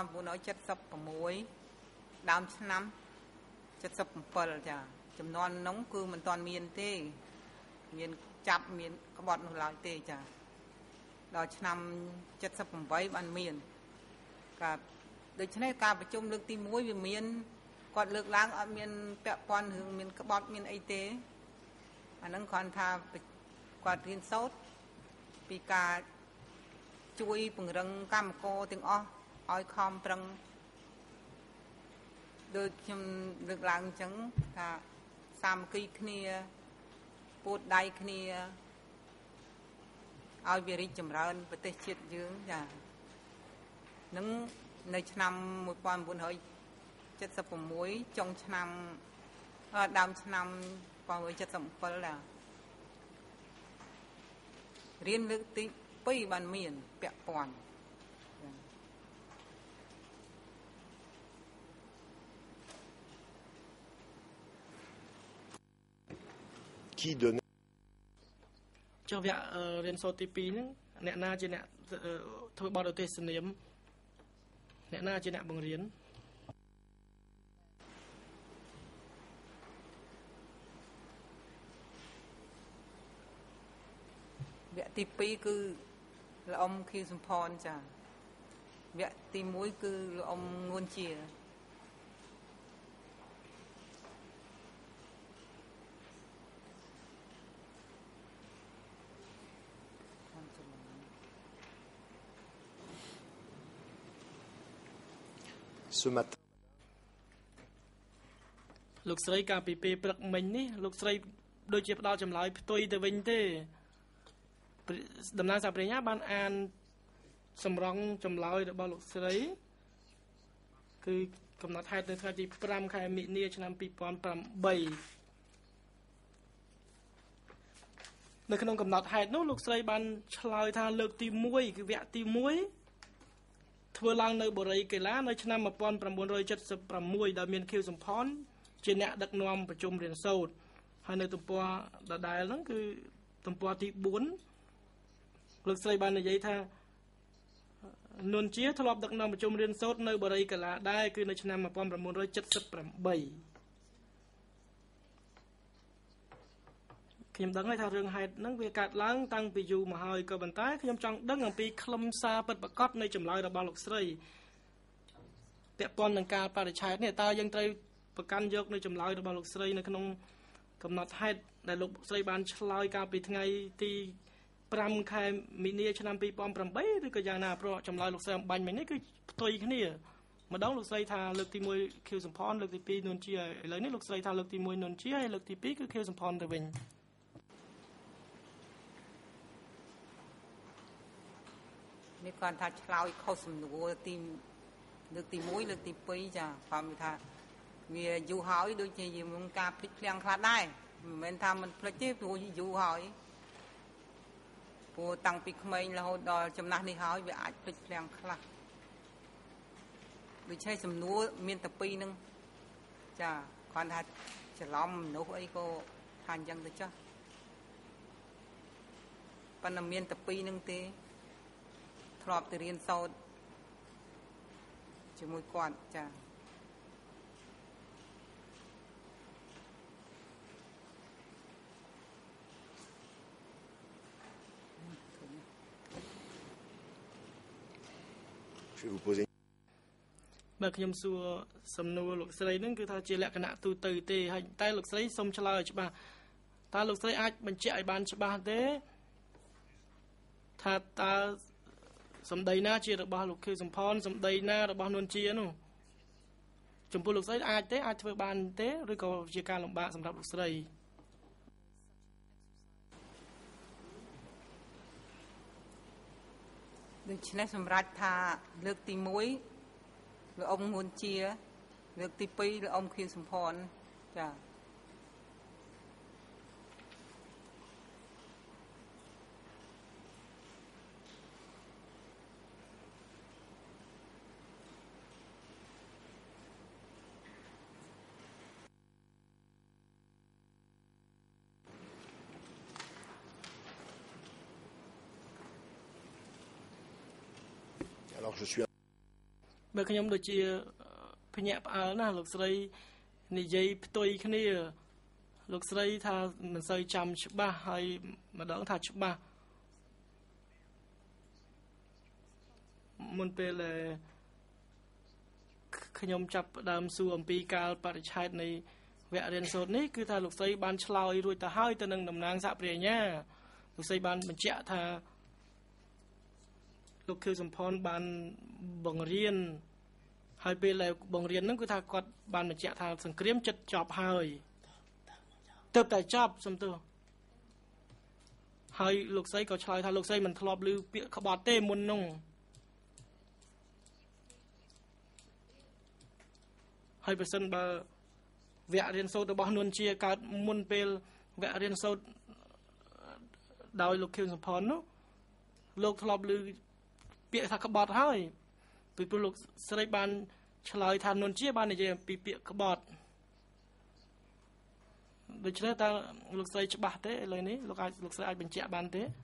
1976ដើមឆ្នាំ77ចាចំនួននោះគឺមិនទាន់មានទេមានចាប់មានក្បត់នោះឡើយទេចាដល់ឆ្នាំ78បានមានការដូច្នេះការប្រជុំលើកទី1វាមានគាត់លើកឡើងអត់មានពាក់ព័ន្ធរឿងមានក្បត់មានអីទេអាហ្នឹងគ្រាន់ថាគាត់រៀនសូត្រពីការជួយពង្រឹងកម្មករទាំងអស់ឲ្យខំប្រឹងដូចខ្ញុំលើកឡើងអញ្ចឹងថាសាមគ្គីគ្នាពួតដៃគ្នាឲ្យវារីកចម្រើនប្រទេសជាតិយើងចានឹងនៅឆ្នាំ1976ចុងឆ្នាំដើមឆ្នាំ1977ដែររៀនលើកទី2បានមានពាក់ព័ន្ធ qui donne ចុះវគ្គរៀនសូត្រទី2ហ្នឹងអ្នកណាជាអ្នកធ្វើបទឧទ្ទេសនាមអ្នកណាជាអ្នកបង្រៀនវគ្គទី2គឺលោកអ៊ំខៀវសំផនចាវគ្គទី1គឺលោកអ៊ំងួនជា ce matin លោកស្រីកាលពីពេលព្រឹកមិញនេះលោកស្រីដូចជាផ្ដល់ចម្លើយផ្ទុយទៅវិញទេតំណាងសហប្រញ្ញាបានអានសម្រងចម្លើយរបស់លោកស្រីគឺកំណត់ហេតុនៅថ្ងៃទី5 ខែមិនិនាឆ្នាំ 2008 នៅក្នុងកំណត់ហេតុនោះលោកស្រីបានឆ្លើយថាលើកទី1គឺវគ្គទី1ធ្វើឡើងនៅបូរីកីឡានៅឆ្នាំ 1976 ដោយមានខៀវសំផនជាអ្នកដឹកនាំប្រជុំរៀនសូត្រហើយនៅទំព័រដដែលហ្នឹងគឺទំព័រទី4លោកស្រីបាននិយាយថានួនជាធ្លាប់ដឹកនាំប្រជុំរៀនសូត្រនៅបូរីកីឡាដែរគឺនៅឆ្នាំ 1978 ខ្ញុំដឹងហើយថារឿងហេតុហ្នឹងវាកើតឡើងតាំងពីយូរមកហើយក៏ប៉ុន្តែខ្ញុំចង់ដឹងអំពីខ្លឹមសារពិតប្រាកដនៃចម្លើយរបស់លោកស្រីពាក់ព័ន្ធនឹងការបរិច្ឆេទនេះតើយើងត្រូវប្រកាន់យកនៅចម្លើយរបស់លោកស្រីនៅក្នុងកំណត់ហេតុដែលលោកស្រីបានឆ្លើយកាលពីថ្ងៃទី5 ខែមីនាឆ្នាំ 2008 ឬក៏យ៉ាងណាព្រោះចម្លើយលោកស្រីអំបញ្ញមិញនេះគឺផ្ទុយគ្នាម្ដងលោកស្រីថាលើកទី1ខៀវសំផនលើកទី2នួនជាឥឡូវនេះលោកស្រីថាលើកទី1នួនជាហើយលើកទី2គឺខៀវសំផនទៅវិញនេះគាត់ថាឆ្លើយខុសសំណួរទីលើកទី1លើកទី2ចាគាត់មានថាវាយូរហើយដូចជាយើងការភ្លេចភ្លាំងខ្លះដែរមិនមែនថាមិនភ្លេចទេព្រោះយូរហើយព្រោះតាំងពីក្មេងរហូតដល់ចំណាស់នេះហើយវាអាចភ្លេចភ្លាំងខ្លះដូច្នេះសំណួរមានតែ2ហ្នឹងចាគាត់ថាច្រឡំមនុស្សអីក៏ថាអញ្ចឹងទៅចុះប៉ុន្តែមានតែ2ហ្នឹងទេធ្លាប់ទៅរៀនសូត្រជាមួយគាត់ចា Je vais vous poser បើខ្ញុំសួរសំណួរលោកស្រីហ្នឹងគឺថាជាលក្ខណៈទូទៅទេហើយតែលោកស្រីសូមឆ្លើយច្បាស់តើលោកស្រីអាចបញ្ជាក់ឲ្យបានច្បាស់ទេថាតើសម្ដីណាជារបស់លោកខៀវសំផនសម្ដីណារបស់នួនជានោះចំពោះលោកស្រីអាចទេអាចធ្វើបានទេឬក៏ជាការលំបាកសម្រាប់លោកស្រីដូច្នេះសម្រាប់ថាលើកទី1លោកអ៊ំនួនជាលើកទី2លោកអ៊ំខៀវសំផនចា Alors je suis បើខ្ញុំដូចជាភ្ញាក់ផ្អើលណាលោកស្រីនិយាយផ្ទុយគ្នាលោកស្រីថាមិនសូវចាំច្បាស់ហើយម្ដងថាច្បាស់មុនពេលខ្ញុំចាប់ផ្ដើមសួរអំពីការបរិច្ឆេទនៃវគ្គរៀនសូត្រនេះគឺថាលោកស្រីបានឆ្លើយរួចទៅហើយទៅនឹងតំណាងសហប្រញ្ញាលោកស្រីបានបញ្ជាក់ថាលោកខៀវសំផនបានបង្រៀនហើយពេលដែលបង្រៀនហ្នឹងគឺថាគាត់បានបញ្ជាក់ថាសង្គ្រាមចិត្តចប់ហើយទើបតែចប់សំទោសហើយលោកស្រីក៏ឆ្លើយថាលោកស្រីមិនធ្លាប់ឮពាក្យក្បត់ទេមុននោះហើយបើសិនបើវគ្គរៀនសូត្ររបស់នួនជាកើតមុនពេលវគ្គរៀនសូត្រដោយលោកខៀវសំផននោះលោកធ្លាប់ឮពាក្យថាក្បត់ហើយពីព្រោះលោកស្រីបានឆ្លើយថានួនជាបាននិយាយអំពីពាក្យក្បត់ដូច្នេះតើលោកស្រីច្បាស់ទេឥឡូវនេះលោកស្រីអាចបញ្ជាក់បានទេ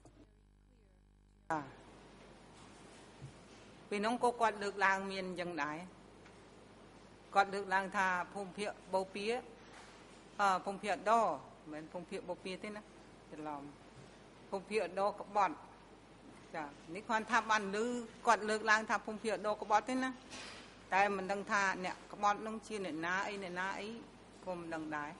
ពីនោះក៏គាត់លើកឡើងមានអញ្ចឹងដែរគាត់លើកឡើងថាភូមិភាគបូព៌ាភូមិភាគដមិនមែនភូមិភាគបូព៌ាទេណាច្រឡំភូមិភាគដក្បត់ចានេះគាត់ថាបានឮគាត់លើកឡើងថាភូមិភាគដក្បត់ទេណាតែមិនដឹងថាអ្នកក្បត់នឹងជាអ្នកណាអីក៏មិនដឹងដែរ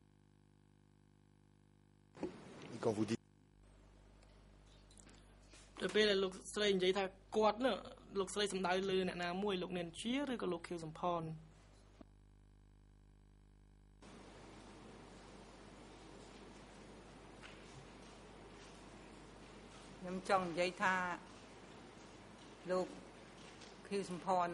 quand vous dites Từ bây giờ lục sấy vậy tha quạt nữa lục sấy sầm đai lư nè nào mui lục nền chia rồi có lục khiêu sầm phòn nhầm trong vậy tha lục khiêu sầm phòn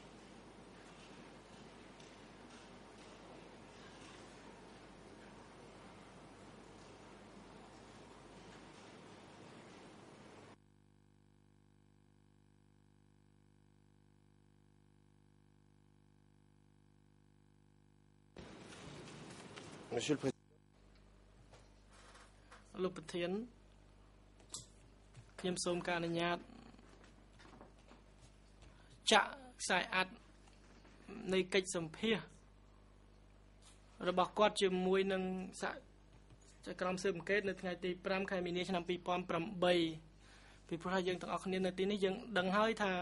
Monsieur le Président. Lục Bạch Thiếnខ្ញុំសូមការអនុញ្ញាតចាក់ខ្សែអត្ថនៃកិច្ចសម្ភាសរបស់គាត់ជាមួយនឹងសហក្រុមស៊ើបអង្កេតនៅថ្ងៃទី5ខែមីនាឆ្នាំ2008ពីព្រោះថាយើងទាំងអស់គ្នានៅទីនេះយើងដឹងហើយថា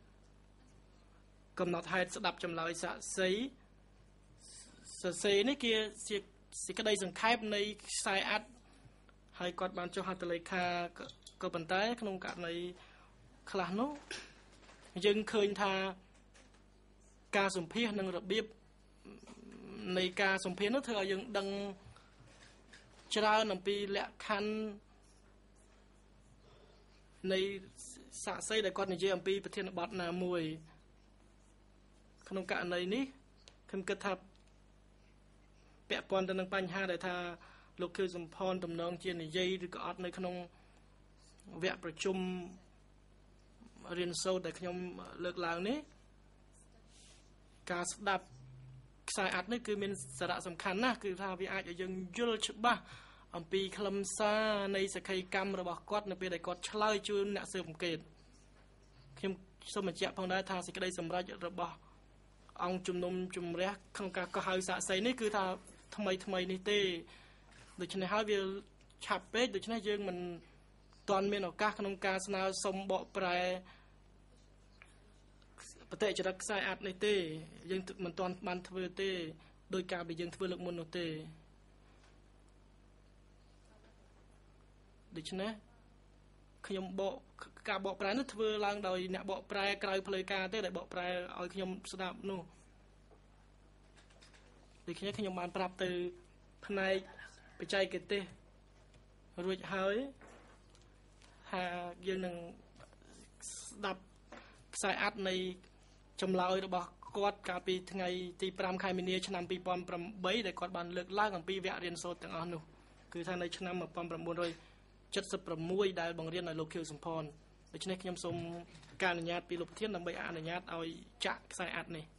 កំណត់ហេតុស្ដាប់ចម្លើយសាក្សីសរសេរនេះជាសេចក្តីសង្ខេបនៃខ្សែអត្ថហើយគាត់បានចុះហត្ថលេខាក៏ប៉ុន្តែក្នុងករណីខ្លះនោះយើងឃើញថាការសម្ភាសនិងរបៀបនៃការសម្ភាសនោះធ្វើឲ្យយើងដឹងច្រើនអំពីលក្ខខណ្ឌនៃសាក្សីដែលគាត់និយាយអំពីប្រធានបទណាមួយក្នុងករណីនេះខ្ញុំគិតថាពាក់ព័ន្ធទៅនឹងបញ្ហាដែលថាលោកខៀវសំផនតំណងជានិយាយឬក៏អត់នៅក្នុងវគ្គប្រជុំរៀនសូត្រដែលខ្ញុំលើកឡើងនេះការស្ដាប់ខ្សែអត្ថនេះគឺមានសារៈសំខាន់ណាស់គឺថាវាអាចឲ្យយើងយល់ច្បាស់អំពីខ្លឹមសារនៃសក្ខីកម្មរបស់គាត់នៅពេលដែលគាត់ឆ្លើយជូនអ្នកស៊ើបអង្កេតខ្ញុំសូមបញ្ជាក់ផងដែរថាសេចក្តីសម្រេចរបស់អង្គជំនុំជម្រះក្នុងការកោះហៅសាក្សីនេះគឺថាថ្មីនេះទេដូច្នេះហើយវាឆាប់ពេកដូច្នេះយើងមិនទាន់មានឱកាសក្នុងការស្នើសុំបកប្រែបតិចរិតខ្សែអត្ថនេះទេយើងមិនទាន់បានធ្វើទេដោយការដែលយើងធ្វើលើកមុននោះទេដូច្នេះខ្ញុំការបកប្រែនោះធ្វើឡើងដោយអ្នកបកប្រែក្រៅផ្លូវការទេដែលបកប្រែឲ្យខ្ញុំស្ដាប់នោះដូច្នេះខ្ញុំបានប្រាប់ទៅផ្នែកបច្ចេកទេសរួចហើយថាយើងនឹងស្ដាប់ខ្សែអត្ថនៃចម្លើយរបស់គាត់កាលពីថ្ងៃទី5ខែមីនាឆ្នាំ2008ដែលគាត់បានលើកឡើងអំពីវគ្គរៀនសូត្រទាំងអស់នោះគឺថានៅឆ្នាំ1976ដែលបង្រៀនឲ្យលោកខៀវសំផនដូច្នេះខ្ញុំសូមការអនុញ្ញាតពីលោកប្រធានដើម្បីអនុញ្ញាតឲ្យចាក់ខ្សែអត្ថនេះ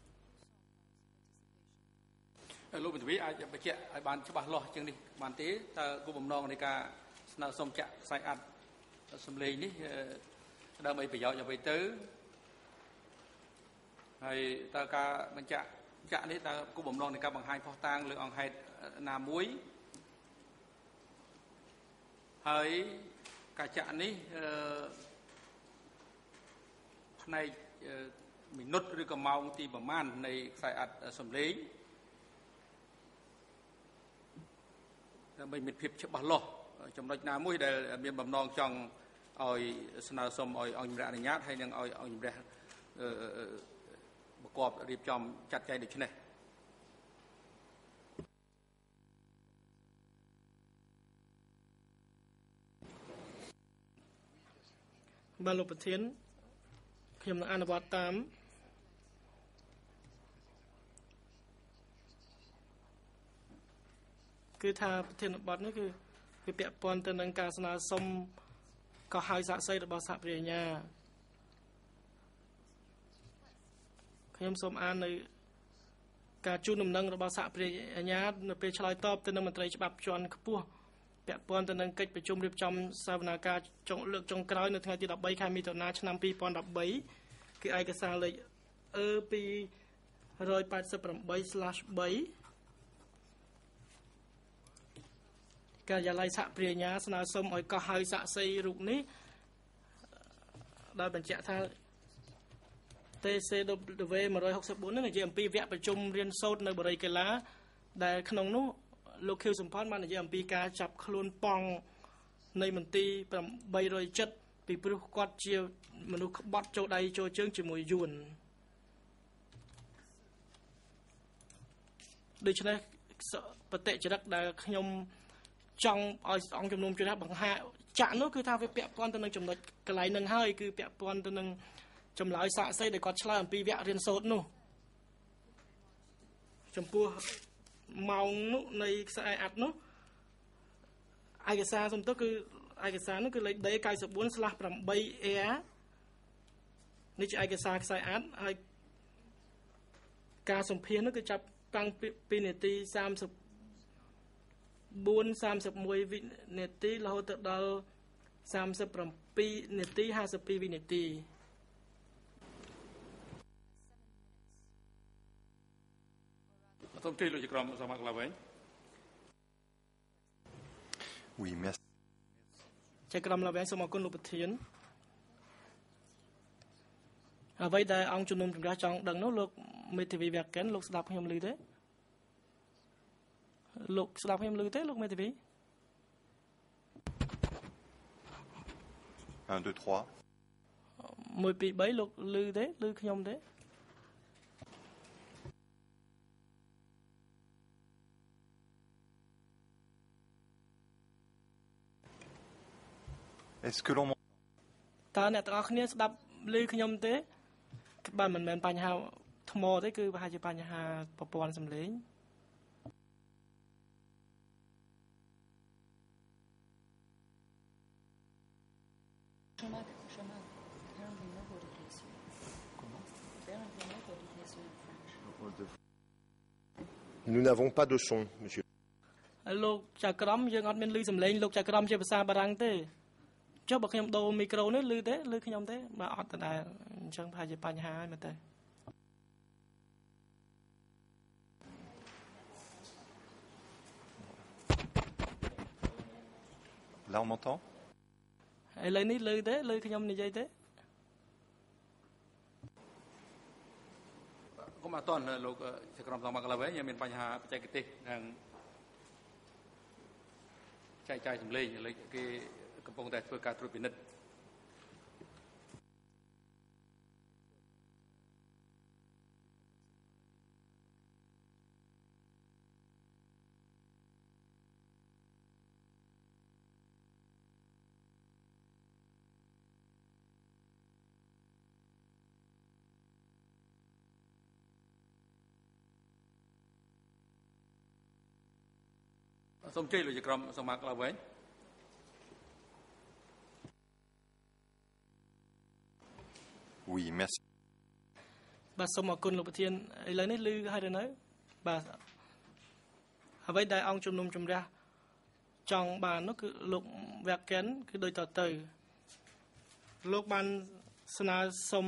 លោកមន្ត្រីអាចបញ្ជាក់ឲ្យបានច្បាស់លាស់ជាងនេះបានទេតើគោលបំណងនៃការស្នើសុំចាក់ខ្សែអត្ថសម្លេងនេះដើម្បីប្រយោជន៍អ្វីទៅហើយតើការបញ្ជាក់ចាក់នេះតើគោលបំណងនៃការបង្ហាញផុសតាងលើអង្គហេតុណាមួយហើយការចាក់នេះផ្នែកមីនុតឬក៏ម៉ោងទីប្រមាណនៃខ្សែអត្ថសម្លេងដើម្បីមានភាពច្បាស់លាស់ចំណុចណាមួយដែលមានបំណងចង់ឲ្យស្នើសុំឲ្យអង្គជំរះអនុញ្ញាតហើយនឹងឲ្យអង្គជំរះប្រកបរៀបចំចាត់ចែងដូចនេះបាទលោកប្រធានខ្ញុំនឹងអនុវត្តតាមគឺថាប្រធានបទនេះគឺពាក់ព័ន្ធទៅនឹងការស្នើសុំកោះហៅសាក្សីរបស់សហព្រះញ្ញាខ្ញុំសូមអាននៅការជូនដំណឹងរបស់សហព្រះញ្ញានៅពេលឆ្លើយតបទៅនឹងមន្ត្រីច្បាប់ជាន់ខ្ពស់ពាក់ព័ន្ធទៅនឹងកិច្ចប្រជុំរៀបចំសវនាការលើកចុងក្រោយនៅថ្ងៃទី13ខែមិថុនាឆ្នាំ2013គឺឯកសារលេខ E288/3 ការិយាល័យសហព្រះញ្ញាស្នើសុំឲ្យកោះហៅសាក្សីរូបនេះដោយបញ្ជាក់ថា TCW 164នេះនិយាយអំពីវគ្គប្រជុំរៀនសូត្រនៅបរិយាកាឡាដែលក្នុងនោះលោកខៀវសំផនបាននិយាយអំពីការចាប់ខ្លួនប៉ង់នៃមន្ទីរ807 ពីព្រោះគាត់ជាមនុស្សក្បត់ចូលដៃចូលជើងជាមួយយួនដូច្នេះបតិចរិតដែលខ្ញុំចង់ឲ្យអង្គជំនុំជម្រះបង្ហាចាក់នោះគឺថាវាពាក់ព័ន្ធទៅនឹងចំណុចកន្លែងនឹងហើយគឺពាក់ព័ន្ធទៅនឹងចម្លើយសាកសីដែលគាត់ឆ្លើយអំពីវគ្គរៀនសូត្រនោះចំពោះម៉ោងនោះនៃខ្សែអាត់នោះឯកសារសំទោសគឺឯកសារនោះគឺលេខ D94/8A នេះជាឯកសារខ្សែអាត់ហើយការសម្ភាសន៍នោះគឺចាប់តាំងពីនាទី31វិនាទីរហូតដល់37នាទី52វិនាទីសូមជួយលោកជាក្រុមសមាជិកឡើងវិញ Oui, merci. ជាក្រុមឡើងវិញសូមអរគុណលោកប្រធានអ្វីដែលអង្គជំនុំជម្រះចង់ដឹងនោះលោកមេធាវីវ៉ាកិនលោកស្ដាប់ខ្ញុំឮទេលោកស្ដាប់ខ្ញុំឮទេលោកមេធាវី 1, 2, 3. 1 2 3លោកឮទេឮខ្ញុំទេ Est-ce que l'on m'entend? តើអ្នកទាំងអស់គ្នាស្ដាប់ឮខ្ញុំទេបើមិនមែនបញ្ហាថ្មទេគឺប្រហែលជាបញ្ហាប្រព័ន្ធសំឡេង Nous n'avons pas de son, monsieur. លោកចៅក្រមយើងអត់មានឮសំឡេងលោកចៅក្រមជាភាសាបារាំងទេចុះបើខ្ញុំដូរមីក្រូនេះឮទេឮខ្ញុំទេបើអត់ដដែលអញ្ចឹងប្រហែលជាបញ្ហាហើយមើលទៅ Là, on m'entend? ឥឡូវនេះឮទេឮខ្ញុំនិយាយទេគុំអត់តន់លោកជាក្រុមសមាជិកឡើងវិញមានបញ្ហាបច្ចេកទេសខាងចែកចាយសម្លេងឥឡូវគេកំពុងតែធ្វើការត្រួតពិនិត្យ សូមជួយលោកជាក្រុមសមាជិកឡើងវិញ Oui, merci. បាទសូមអរគុណលោកប្រធានឥឡូវនេះឮហើយទៅនៅបាទអ្វីដែលអង្គជំនុំជម្រះចង់បាននោះគឺលោកវ៉ាកិនគឺដូចតទៅលោកបានស្នើសុំ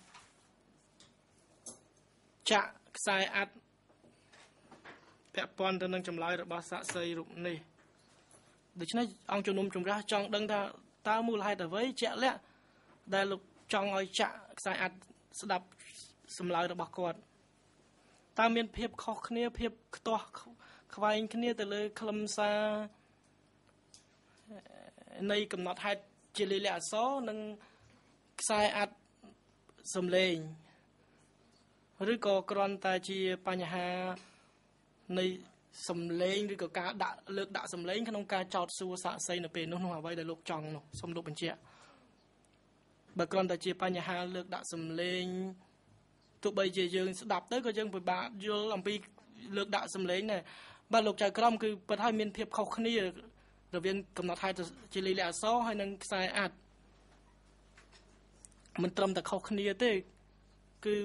ចាក់ខ្សែអាត់ពាក់ព័ន្ធទៅនឹងចម្លើយរបស់សាក្សីរូបនេះដូច្នេះអង្គជំនុំជម្រះចង់ដឹងថាតើមូលហេតុអ្វីជាក់លាក់ដែលលោកចង់ឲ្យចាក់ខ្សែអាត់ស្ដាប់សម្លើយរបស់គាត់តើមានភាពខុសគ្នាភាពខ្ទាស់ខ្វែងគ្នាទៅលើខ្លឹមសារនៃកំណត់ហេតុជាលិលាអក្សរនិងខ្សែអាត់សំឡេងឬក៏គ្រាន់តែជាបញ្ហានៃសំឡេងឬក៏ការដាក់លើកដាក់សំឡេងក្នុងការចោទសួរសាក្សីនៅពេលនោះអ្វីដែលលោកចង់នោះសូមលោកបញ្ជាក់បើគ្រាន់តែជាបញ្ហាលើកដាក់សំឡេងទោះបីជាយើងស្ដាប់ទៅក៏យើងពិបាកយល់អំពីលើកដាក់សំឡេងដែរបាទលោកចៅក្រមគឺពិតហើយមានភាពខុសគ្នារវាងកំណត់ហេតុជាលិលាអក្សរហើយនិងខ្សែអាត់មិនត្រឹមតែខុសគ្នាទេគឺ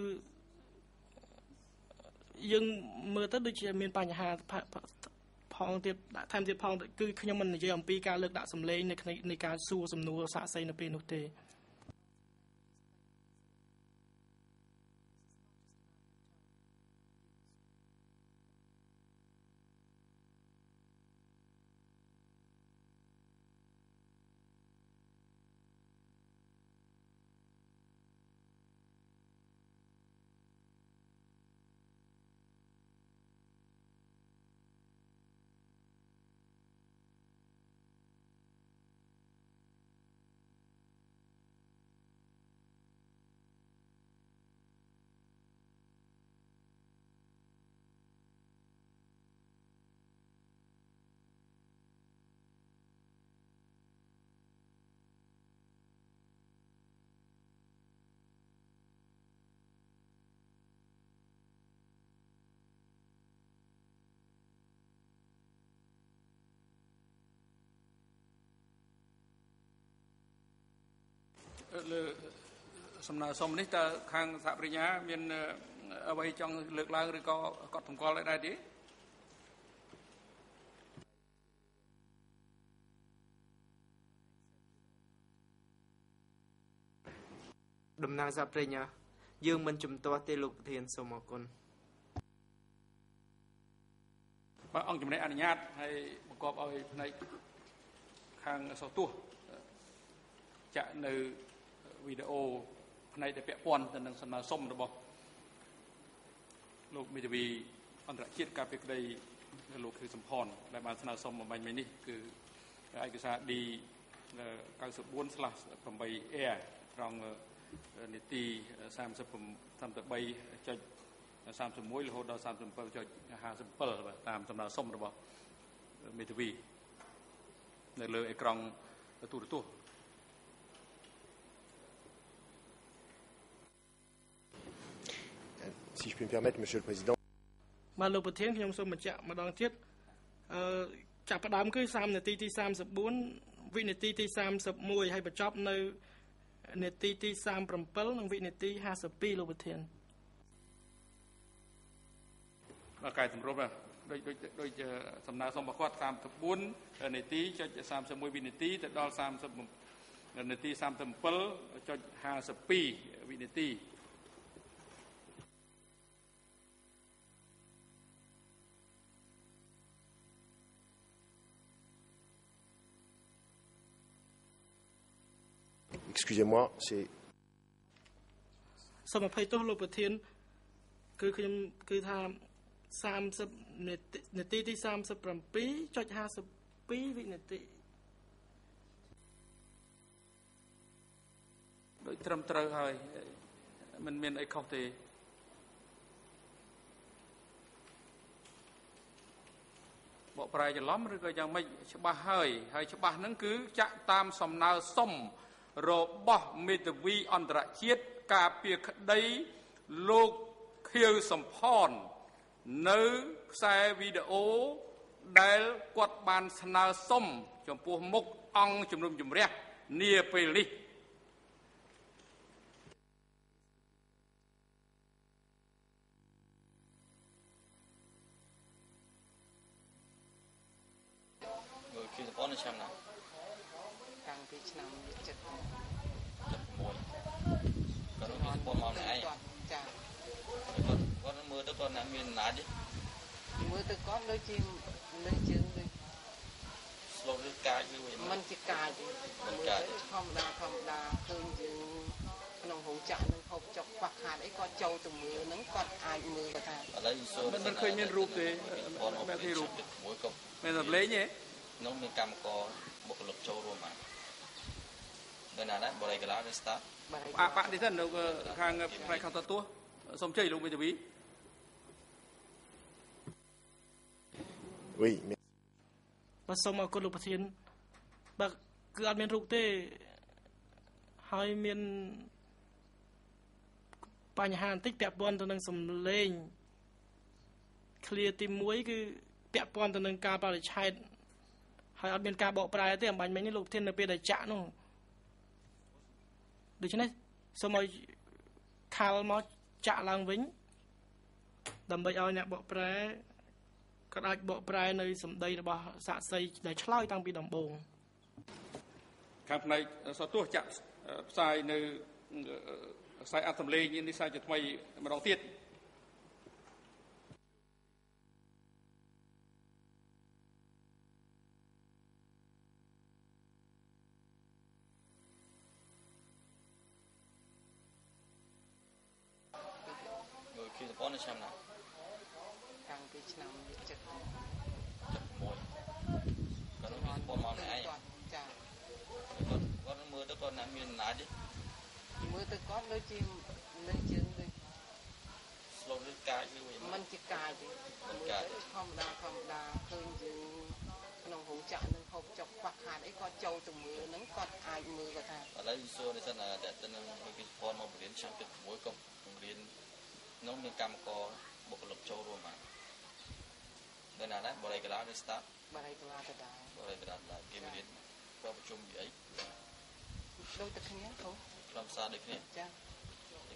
យើងមើលទៅដូចជាមានបញ្ហាផងទៀតថែមទៀតផងគឺខ្ញុំមិននិយាយអំពីការលើកដាក់សំឡេងនៃការសួរសំណួរសាក្សីនៅពេលនោះទេ Là, សំណើសុំនេះតើខាងសហប្រញ្ញាមានអ្វីចង់លើកឡើងឬក៏កត់សម្គាល់ឲ្យដែរទេតំណាងសហប្រញ្ញាយើងមិនជំទាស់ទេលោកប្រធានសូមអរគុណបាទអង្គជំនះអនុញ្ញាតឲ្យបង្កប់ឲ្យផ្នែកខាងសោទស្សន៍ចាក់នៅវីដេអូផ្នែកដែលពាក់ព័ន្ធទៅនឹងសំណើសុំរបស់លោកមេធាវីអន្តរជាតិការពីក្តីលោកគឺសំផនដែលបានស្នើសុំបំបញ្ញមិញនេះគឺឯកសារ D 94/8 Air ត្រង់នីតិ 33.31 រហូតដល់ 37.57 តាមសំណើសុំរបស់មេធាវីនៅលើអេក្រង់ទូរទស្សន៍ Si je puis me permettre, Monsieur le Président. បាទលោកប្រធានខ្ញុំសូមបញ្ជាក់ម្ដងទៀតចាប់ផ្ដើមគឺ3នាទីទី34វិនាទីទី31ហើយបញ្ចប់នៅនាទីទី37និងវិនាទី52លោកប្រធានបាទកែសម្រុបដូចសំណើសុំរបស់គាត់34នាទីចុច31វិនាទីទៅដល់30នាទី 37.52 វិនាទី Excusez-moi, c'est សូមអភ័យទោសលោកប្រធានគឺខ្ញុំគឺថា30នាទីទី37.52វិនាទីដូចត្រឹមត្រូវហើយមិនមានអីខុសទេបកប្រែច្រឡំឬក៏យ៉ាងម៉េចច្បាស់ហើយច្បាស់ហ្នឹងគឺចាក់តាមសំណើសុំរបស់មេធាវីអន្តរជាតិការពារក្តីលោកខៀវសំផននៅខ្សែវីដេអូដែលគាត់បានស្នើសុំចំពោះមុខអង្គជំនុំជម្រះនាពេលនេះคือป้อนในชั้นนะกลางปีชนามจัดมวยก็ต้องมีป้อนมาไหนจ้าก็มือตะก้อนนั้นมีหนาดิมือตะก้อนเลยจิ้มเลยจึงเลยสโลว์เลยกายอยู่มันจะกายดิมันกายธรรมดาคืนจึงขนมหงจักนึงหกจกปักขาดไอ้ก้อนโจตัวมือนึงก้อนอายมือกระทำมันเคยมีรูปเลยแบบที่รูปมันแบบเละเนี่ยน้องมีกรรมกอบกลบโจรวมมาเดินหน้าได้บริการได้สตาร์ทปะที่ท่านเราข้างใครข้างตัวสมใจลงไปจะวิ Oui, mais បាទសូមអរគុណលោកប្រធានបាទគឺអត់មានរូបទេហើយមានបញ្ហាបន្តិចពាក់ព័ន្ធទៅនឹងសម្លេង clear ទី1គឺពាក់ព័ន្ធទៅនឹងការបរិច្ឆេទហើយអត់មានការបកប្រែទេអំបញ្ញមិញនេះលោកប្រធាននៅពេលដែលចាក់នោះដូច្នេះសូមឲ្យខាល់មកចាក់ឡើងវិញដើម្បីឲ្យអ្នកបកប្រែក៏អាចបកប្រែនៅសម្ដីរបស់សាក្សីដែលឆ្លើយតាំងពីដំបូងខាងផ្នែកសទោះចាក់ផ្សាយនៅខ្សែអត្ថសម្លេងនេះសាជាថ្មីម្ដងទៀតคือป้อนในชั้นนะกลางปีชนามจัดมวยก็ต้องมีป้อนมาไหนจ้าก็มือตะก้อนนั้นมีหนาดิมือตะก้อนเลยจิ้มเลยจึงเลยสโลว์เลยกายอยู่มันจะกายดิมันกายธรรมดาคืนจึงขนมหงจักนึงหกจกปักขาดไอ้ก้อนโจตัวมือนึงก้อนอายมือกระทำอะไรส่วนในชั้นนะแต่ตอนนั้นมีป้อนมาเรียนช่างติดมวยกับเรียนน้องมีกรรมกอบกลบโจรวมมาเดินหน้าได้บริการได้สตาร์ทบริการได้เกมเรียนก็ประชุมใหญ่โดยตะเคียนเขาลำซาเด็กเนี่ยจ้า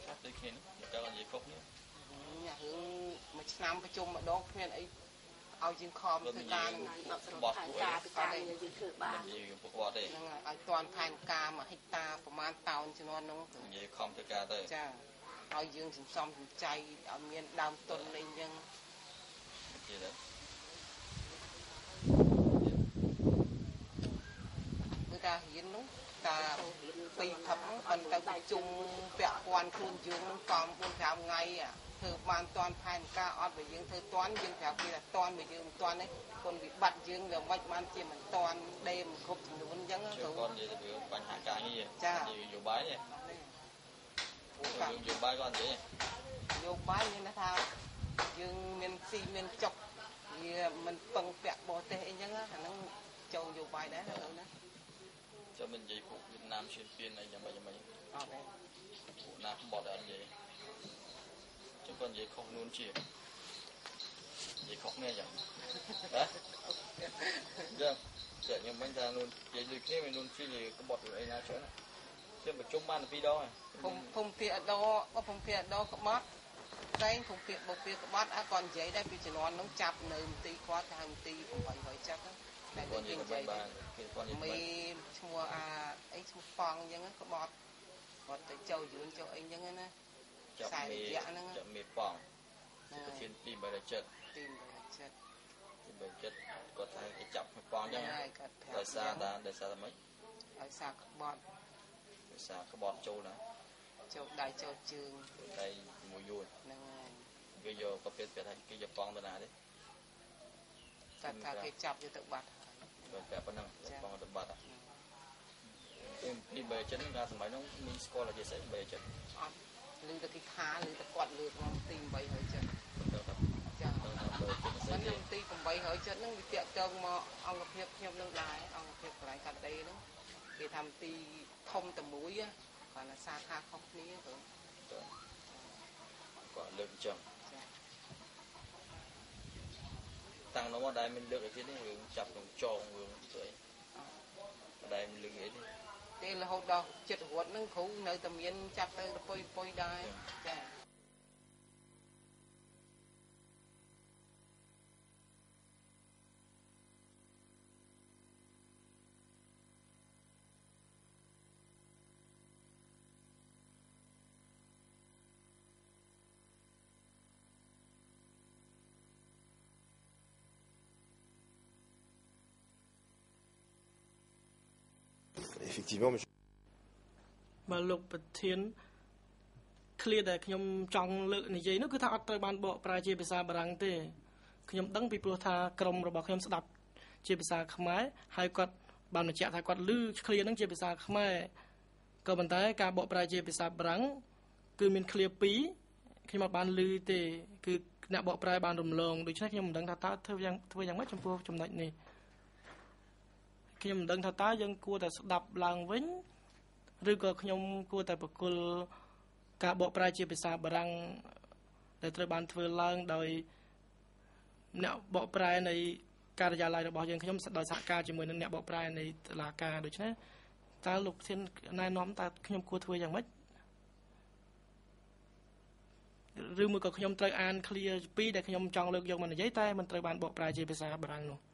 ដូចគ្នាតើនិយាយខុសនេះ nhà hướng mà năm cái chung mà đó khuyên ấy ao trên khom từ ca bọt của ấy mình gì của bọt đây ai toàn thành ca mà hecta của man tàu cho nó nóng gì khom từ ca tới cha ao dương chỉnh xong chỉnh chay ở miền đam tuần lên nhưng gì đấy người ta hiến đúng ta tùy thấm còn ta tập trung vẹn quan khuôn dương nó còn buôn thảo ngay à thử ban toàn thành ca ở về dương thử toán dương thảo kia là toàn về dương toàn đấy còn bị bắt dương là vạch ban chia mình toàn đêm khúc thì nó vẫn vẫn chứ con gì thì bánh hạ ca như vậy cha gì dù bái vậy dù bái con gì vô bái như nó thao dương miền xì miền chọc thì mình bằng vẹn bò tê nhá nó châu vô bài đấy rồi đó cho mình gì phụ Việt Nam xuyên phiên này chẳng mấy phụ Nam không bỏ đạn gì chứ còn gì không luôn chỉ gì không nghe chẳng đấy chưa kiểu như mình ra luôn vậy được thế mình luôn chỉ gì có bọt ở đây nào chỗ này chứ mà chung ban là video này phong phiệt đó có mất đây phong phiệt bộc phiệt có mất à còn giấy đây vì chỉ nói nó chặt nơi một tí quá hàng tí cũng phải chắc á này con gì giấy mấy mua à ấy mua phong như có bọt bọt tới châu dưỡng châu ấy như thế xài dạ nó chậm mì phong thiên tìm bài chất tìm bài chất có thay cái chậm mì phong chứ đời xa ta mấy đời xa các bọt đời xa các bọt châu nữa châu đại châu trường đây mùi vui bây giờ có biết hay cái giờ phong bên nào đấy ta cái chập cho tự bật rồi cả bên năng phong tự bật à em đi bài chất ra thì mấy nó mình score là gì sẽ bài chất lưu ta cái khá lưu ta quạt lượt mà tìm bay hơi chân vẫn năm tí còn bay hơi chân nó bị tiện trơn mà ông gặp hiệp nhom nâng lại cả đây đó để làm tí không tầm mũi á còn là xa tha không ní rồi quả lượng chậm tăng nó mà đây mình được ở trên này hướng chập hướng tròn hướng tuổi ở đây mình lưng ấy đi đây là hột đầu chật hột nó khủ nơi tầm yên chặt tới poi đai Effectivement, monsieur. បើលោកប្រធាន clear ដែលខ្ញុំចង់លើកនិយាយនោះគឺថាអត់ត្រូវបានបកប្រែជាភាសាបារាំងទេខ្ញុំដឹងពីព្រោះថាក្រុមរបស់ខ្ញុំស្ដាប់ជាភាសាខ្មែរហើយគាត់បានបញ្ជាក់ថាគាត់ឮ clear នឹងជាភាសាខ្មែរក៏ប៉ុន្តែការបកប្រែជាភាសាបារាំងគឺមាន clear 2ខ្ញុំអត់បានឮទេគឺអ្នកបកប្រែបានរំលងដូច្នេះខ្ញុំមិនដឹងថាតើធ្វើយ៉ាងម៉េចចំពោះចំណុចនេះខ្ញុំមិនដឹងថាតើយើងគួរតែស្ដាប់ឡើងវិញឬក៏ខ្ញុំគួរតែបកគលការបកប្រែជាភាសាបារាំងដែលត្រូវបានធ្វើឡើងដោយអ្នកបកប្រែនៃការិយាល័យរបស់យើងខ្ញុំដោយសហការជាមួយនឹងអ្នកបកប្រែនៃតុលាការដូច្នេះតើលោកធានណែនាំតើខ្ញុំគួរធ្វើយ៉ាងម៉េចឬមួយក៏ខ្ញុំត្រូវអាន clear ពីដែលខ្ញុំចង់លើកយកមកនិយាយតែមិនត្រូវបានបកប្រែជាភាសាបារាំងនោះ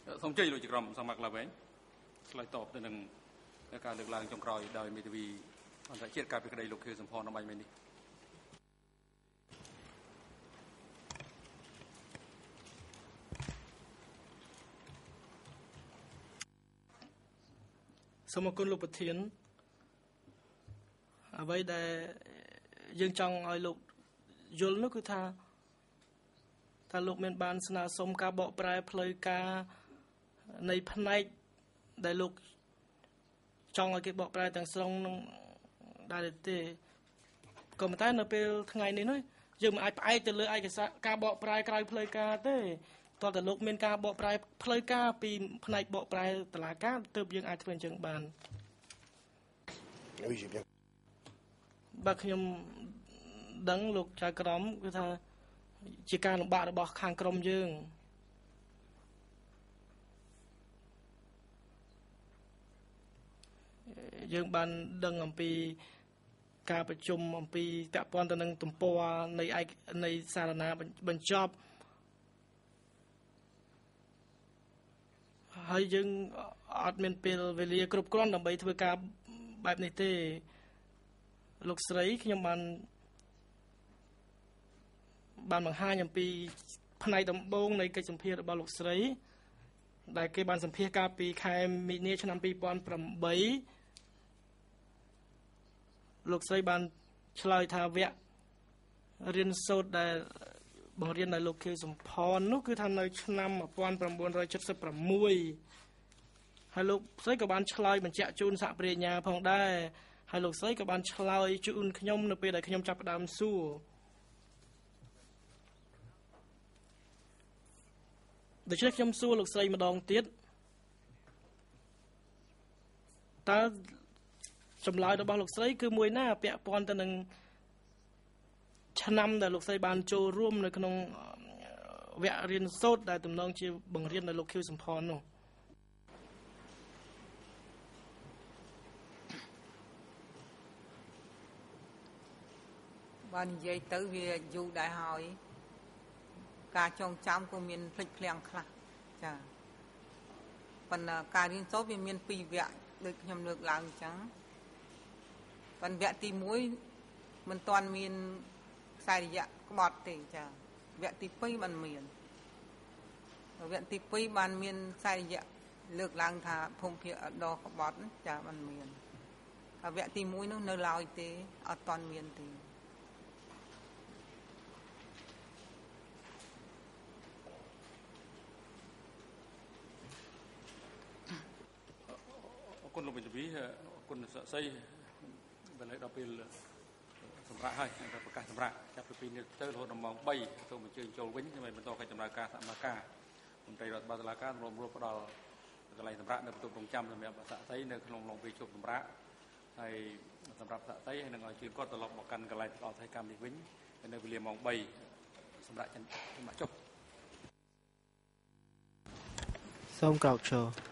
សូមជ័យលោកជាក្រុមសមាគមឡើងវិញឆ្លើយតបទៅនឹងការលើកឡើងចុងក្រោយដោយមេធាវីអន្តរជាតិការពីក្តីលោកខៀវសំផនអំបញ្ញមិញនេះសូមអរគុណលោកប្រធានអ្វីដែលយើងចង់ឲ្យលោកយល់នោះគឺថាលោកមានបានស្នើសុំការបកប្រែផ្លូវការនៃផ្នែកដែលលោកចង់ឲ្យគេបកប្រែទាំងស្រុងនឹងដែរទេក៏ប៉ុន្តែនៅពេលថ្ងៃនេះនោះយើងមិនអាចផ្អែកទៅលើឯកសារការបកប្រែក្រៅផ្លូវការទេតើតើលោកមានការបកប្រែផ្លូវការពីផ្នែកបកប្រែតុលាការទើបយើងអាចធ្វើអញ្ចឹងបាន Oui, j'ai bien. បាទខ្ញុំដឹងលោកចៅក្រមគឺថាជាការលំបាករបស់ខាងក្រមយើងបានដឹងអំពីការប្រជុំអំពីពាក់ព័ន្ធទៅនឹងទំព័រនៃសារណាបញ្ចប់ហើយយើងអត់មានពេលវេលាគ្រប់គ្រាន់ដើម្បីធ្វើការបែបនេះទេលោកស្រីខ្ញុំបានបង្ហាញអំពីផ្នែកដំបូងនៃកិច្ចសម្ភាររបស់លោកស្រីដែលគេបានសម្ភាសកាលពីខែមីនាឆ្នាំ2008លោកស្រីបានឆ្លើយថាវគ្គរៀនសូត្រដែលបង្រៀនដោយលោកខៀវសំផននោះគឺថានៅឆ្នាំ1976ហើយលោកស្រីក៏បានឆ្លើយបញ្ជាក់ជូនសហប្រញ្ញាផងដែរហើយលោកស្រីក៏បានឆ្លើយជូនខ្ញុំនៅពេលដែលខ្ញុំចាប់ផ្ដើមសួរដូច្នេះខ្ញុំសួរលោកស្រីម្ដងទៀតតើចម្លើយរបស់លោកស្រីគឺមួយណាពាក់ព័ន្ធទៅនឹងឆ្នាំដែលលោកស្រីបានចូលរួមនៅក្នុងវគ្គរៀនសូត្រដែលទំនងជាបង្រៀនដោយលោកខៀវសំផននោះបាននិយាយទៅវាយូរដែរហើយការចងចាំក៏មានភ្លេចភ្លាំងខ្លះចាប៉ុន្តែការរៀនសូត្រវាមាន2វគ្គដូចខ្ញុំលើកឡើងអញ្ចឹងប៉ុន្តែវគ្គទី1មិនទាន់មានខ្សែរយៈក្បត់ទេចាវគ្គទី2បានមានវគ្គទី2បានមានខ្សែរយៈលើកឡើងថាភូមិភាគដកក្បត់ចាបានមានហើយវគ្គទី1នោះនៅឡើយទេអត់ទាន់មានទេអរគុណលោកមេធាវីអរគុណស័ក្តិសិទ្ធិបើលើដល់ពេលសម្រាប់ហើយប្រកាសសម្រាប់ចាប់ពី2នេះទៅរហូតដល់ម៉ោង3សូមអញ្ជើញចូលវិញដើម្បីបន្តកិច្ចដំណើរការសកម្មភាពមន្ត្រីរដ្ឋបាលតុលាការរួមផ្ដល់កន្លែងសម្រាប់នៅបន្ទប់រងចាំសម្រាប់ស័ក្តិសិទ្ធិនៅក្នុងឡុងពេលជប់សម្រាប់ហើយសម្រាប់ស័ក្តិសិទ្ធិហើយនឹងឲ្យជឿគាត់ត្រឡប់មកកាន់កន្លែងផ្ដល់ថៃកម្មនេះវិញនៅវេលាម៉ោង3សម្រាប់ចុះសូមក្រោកឈរ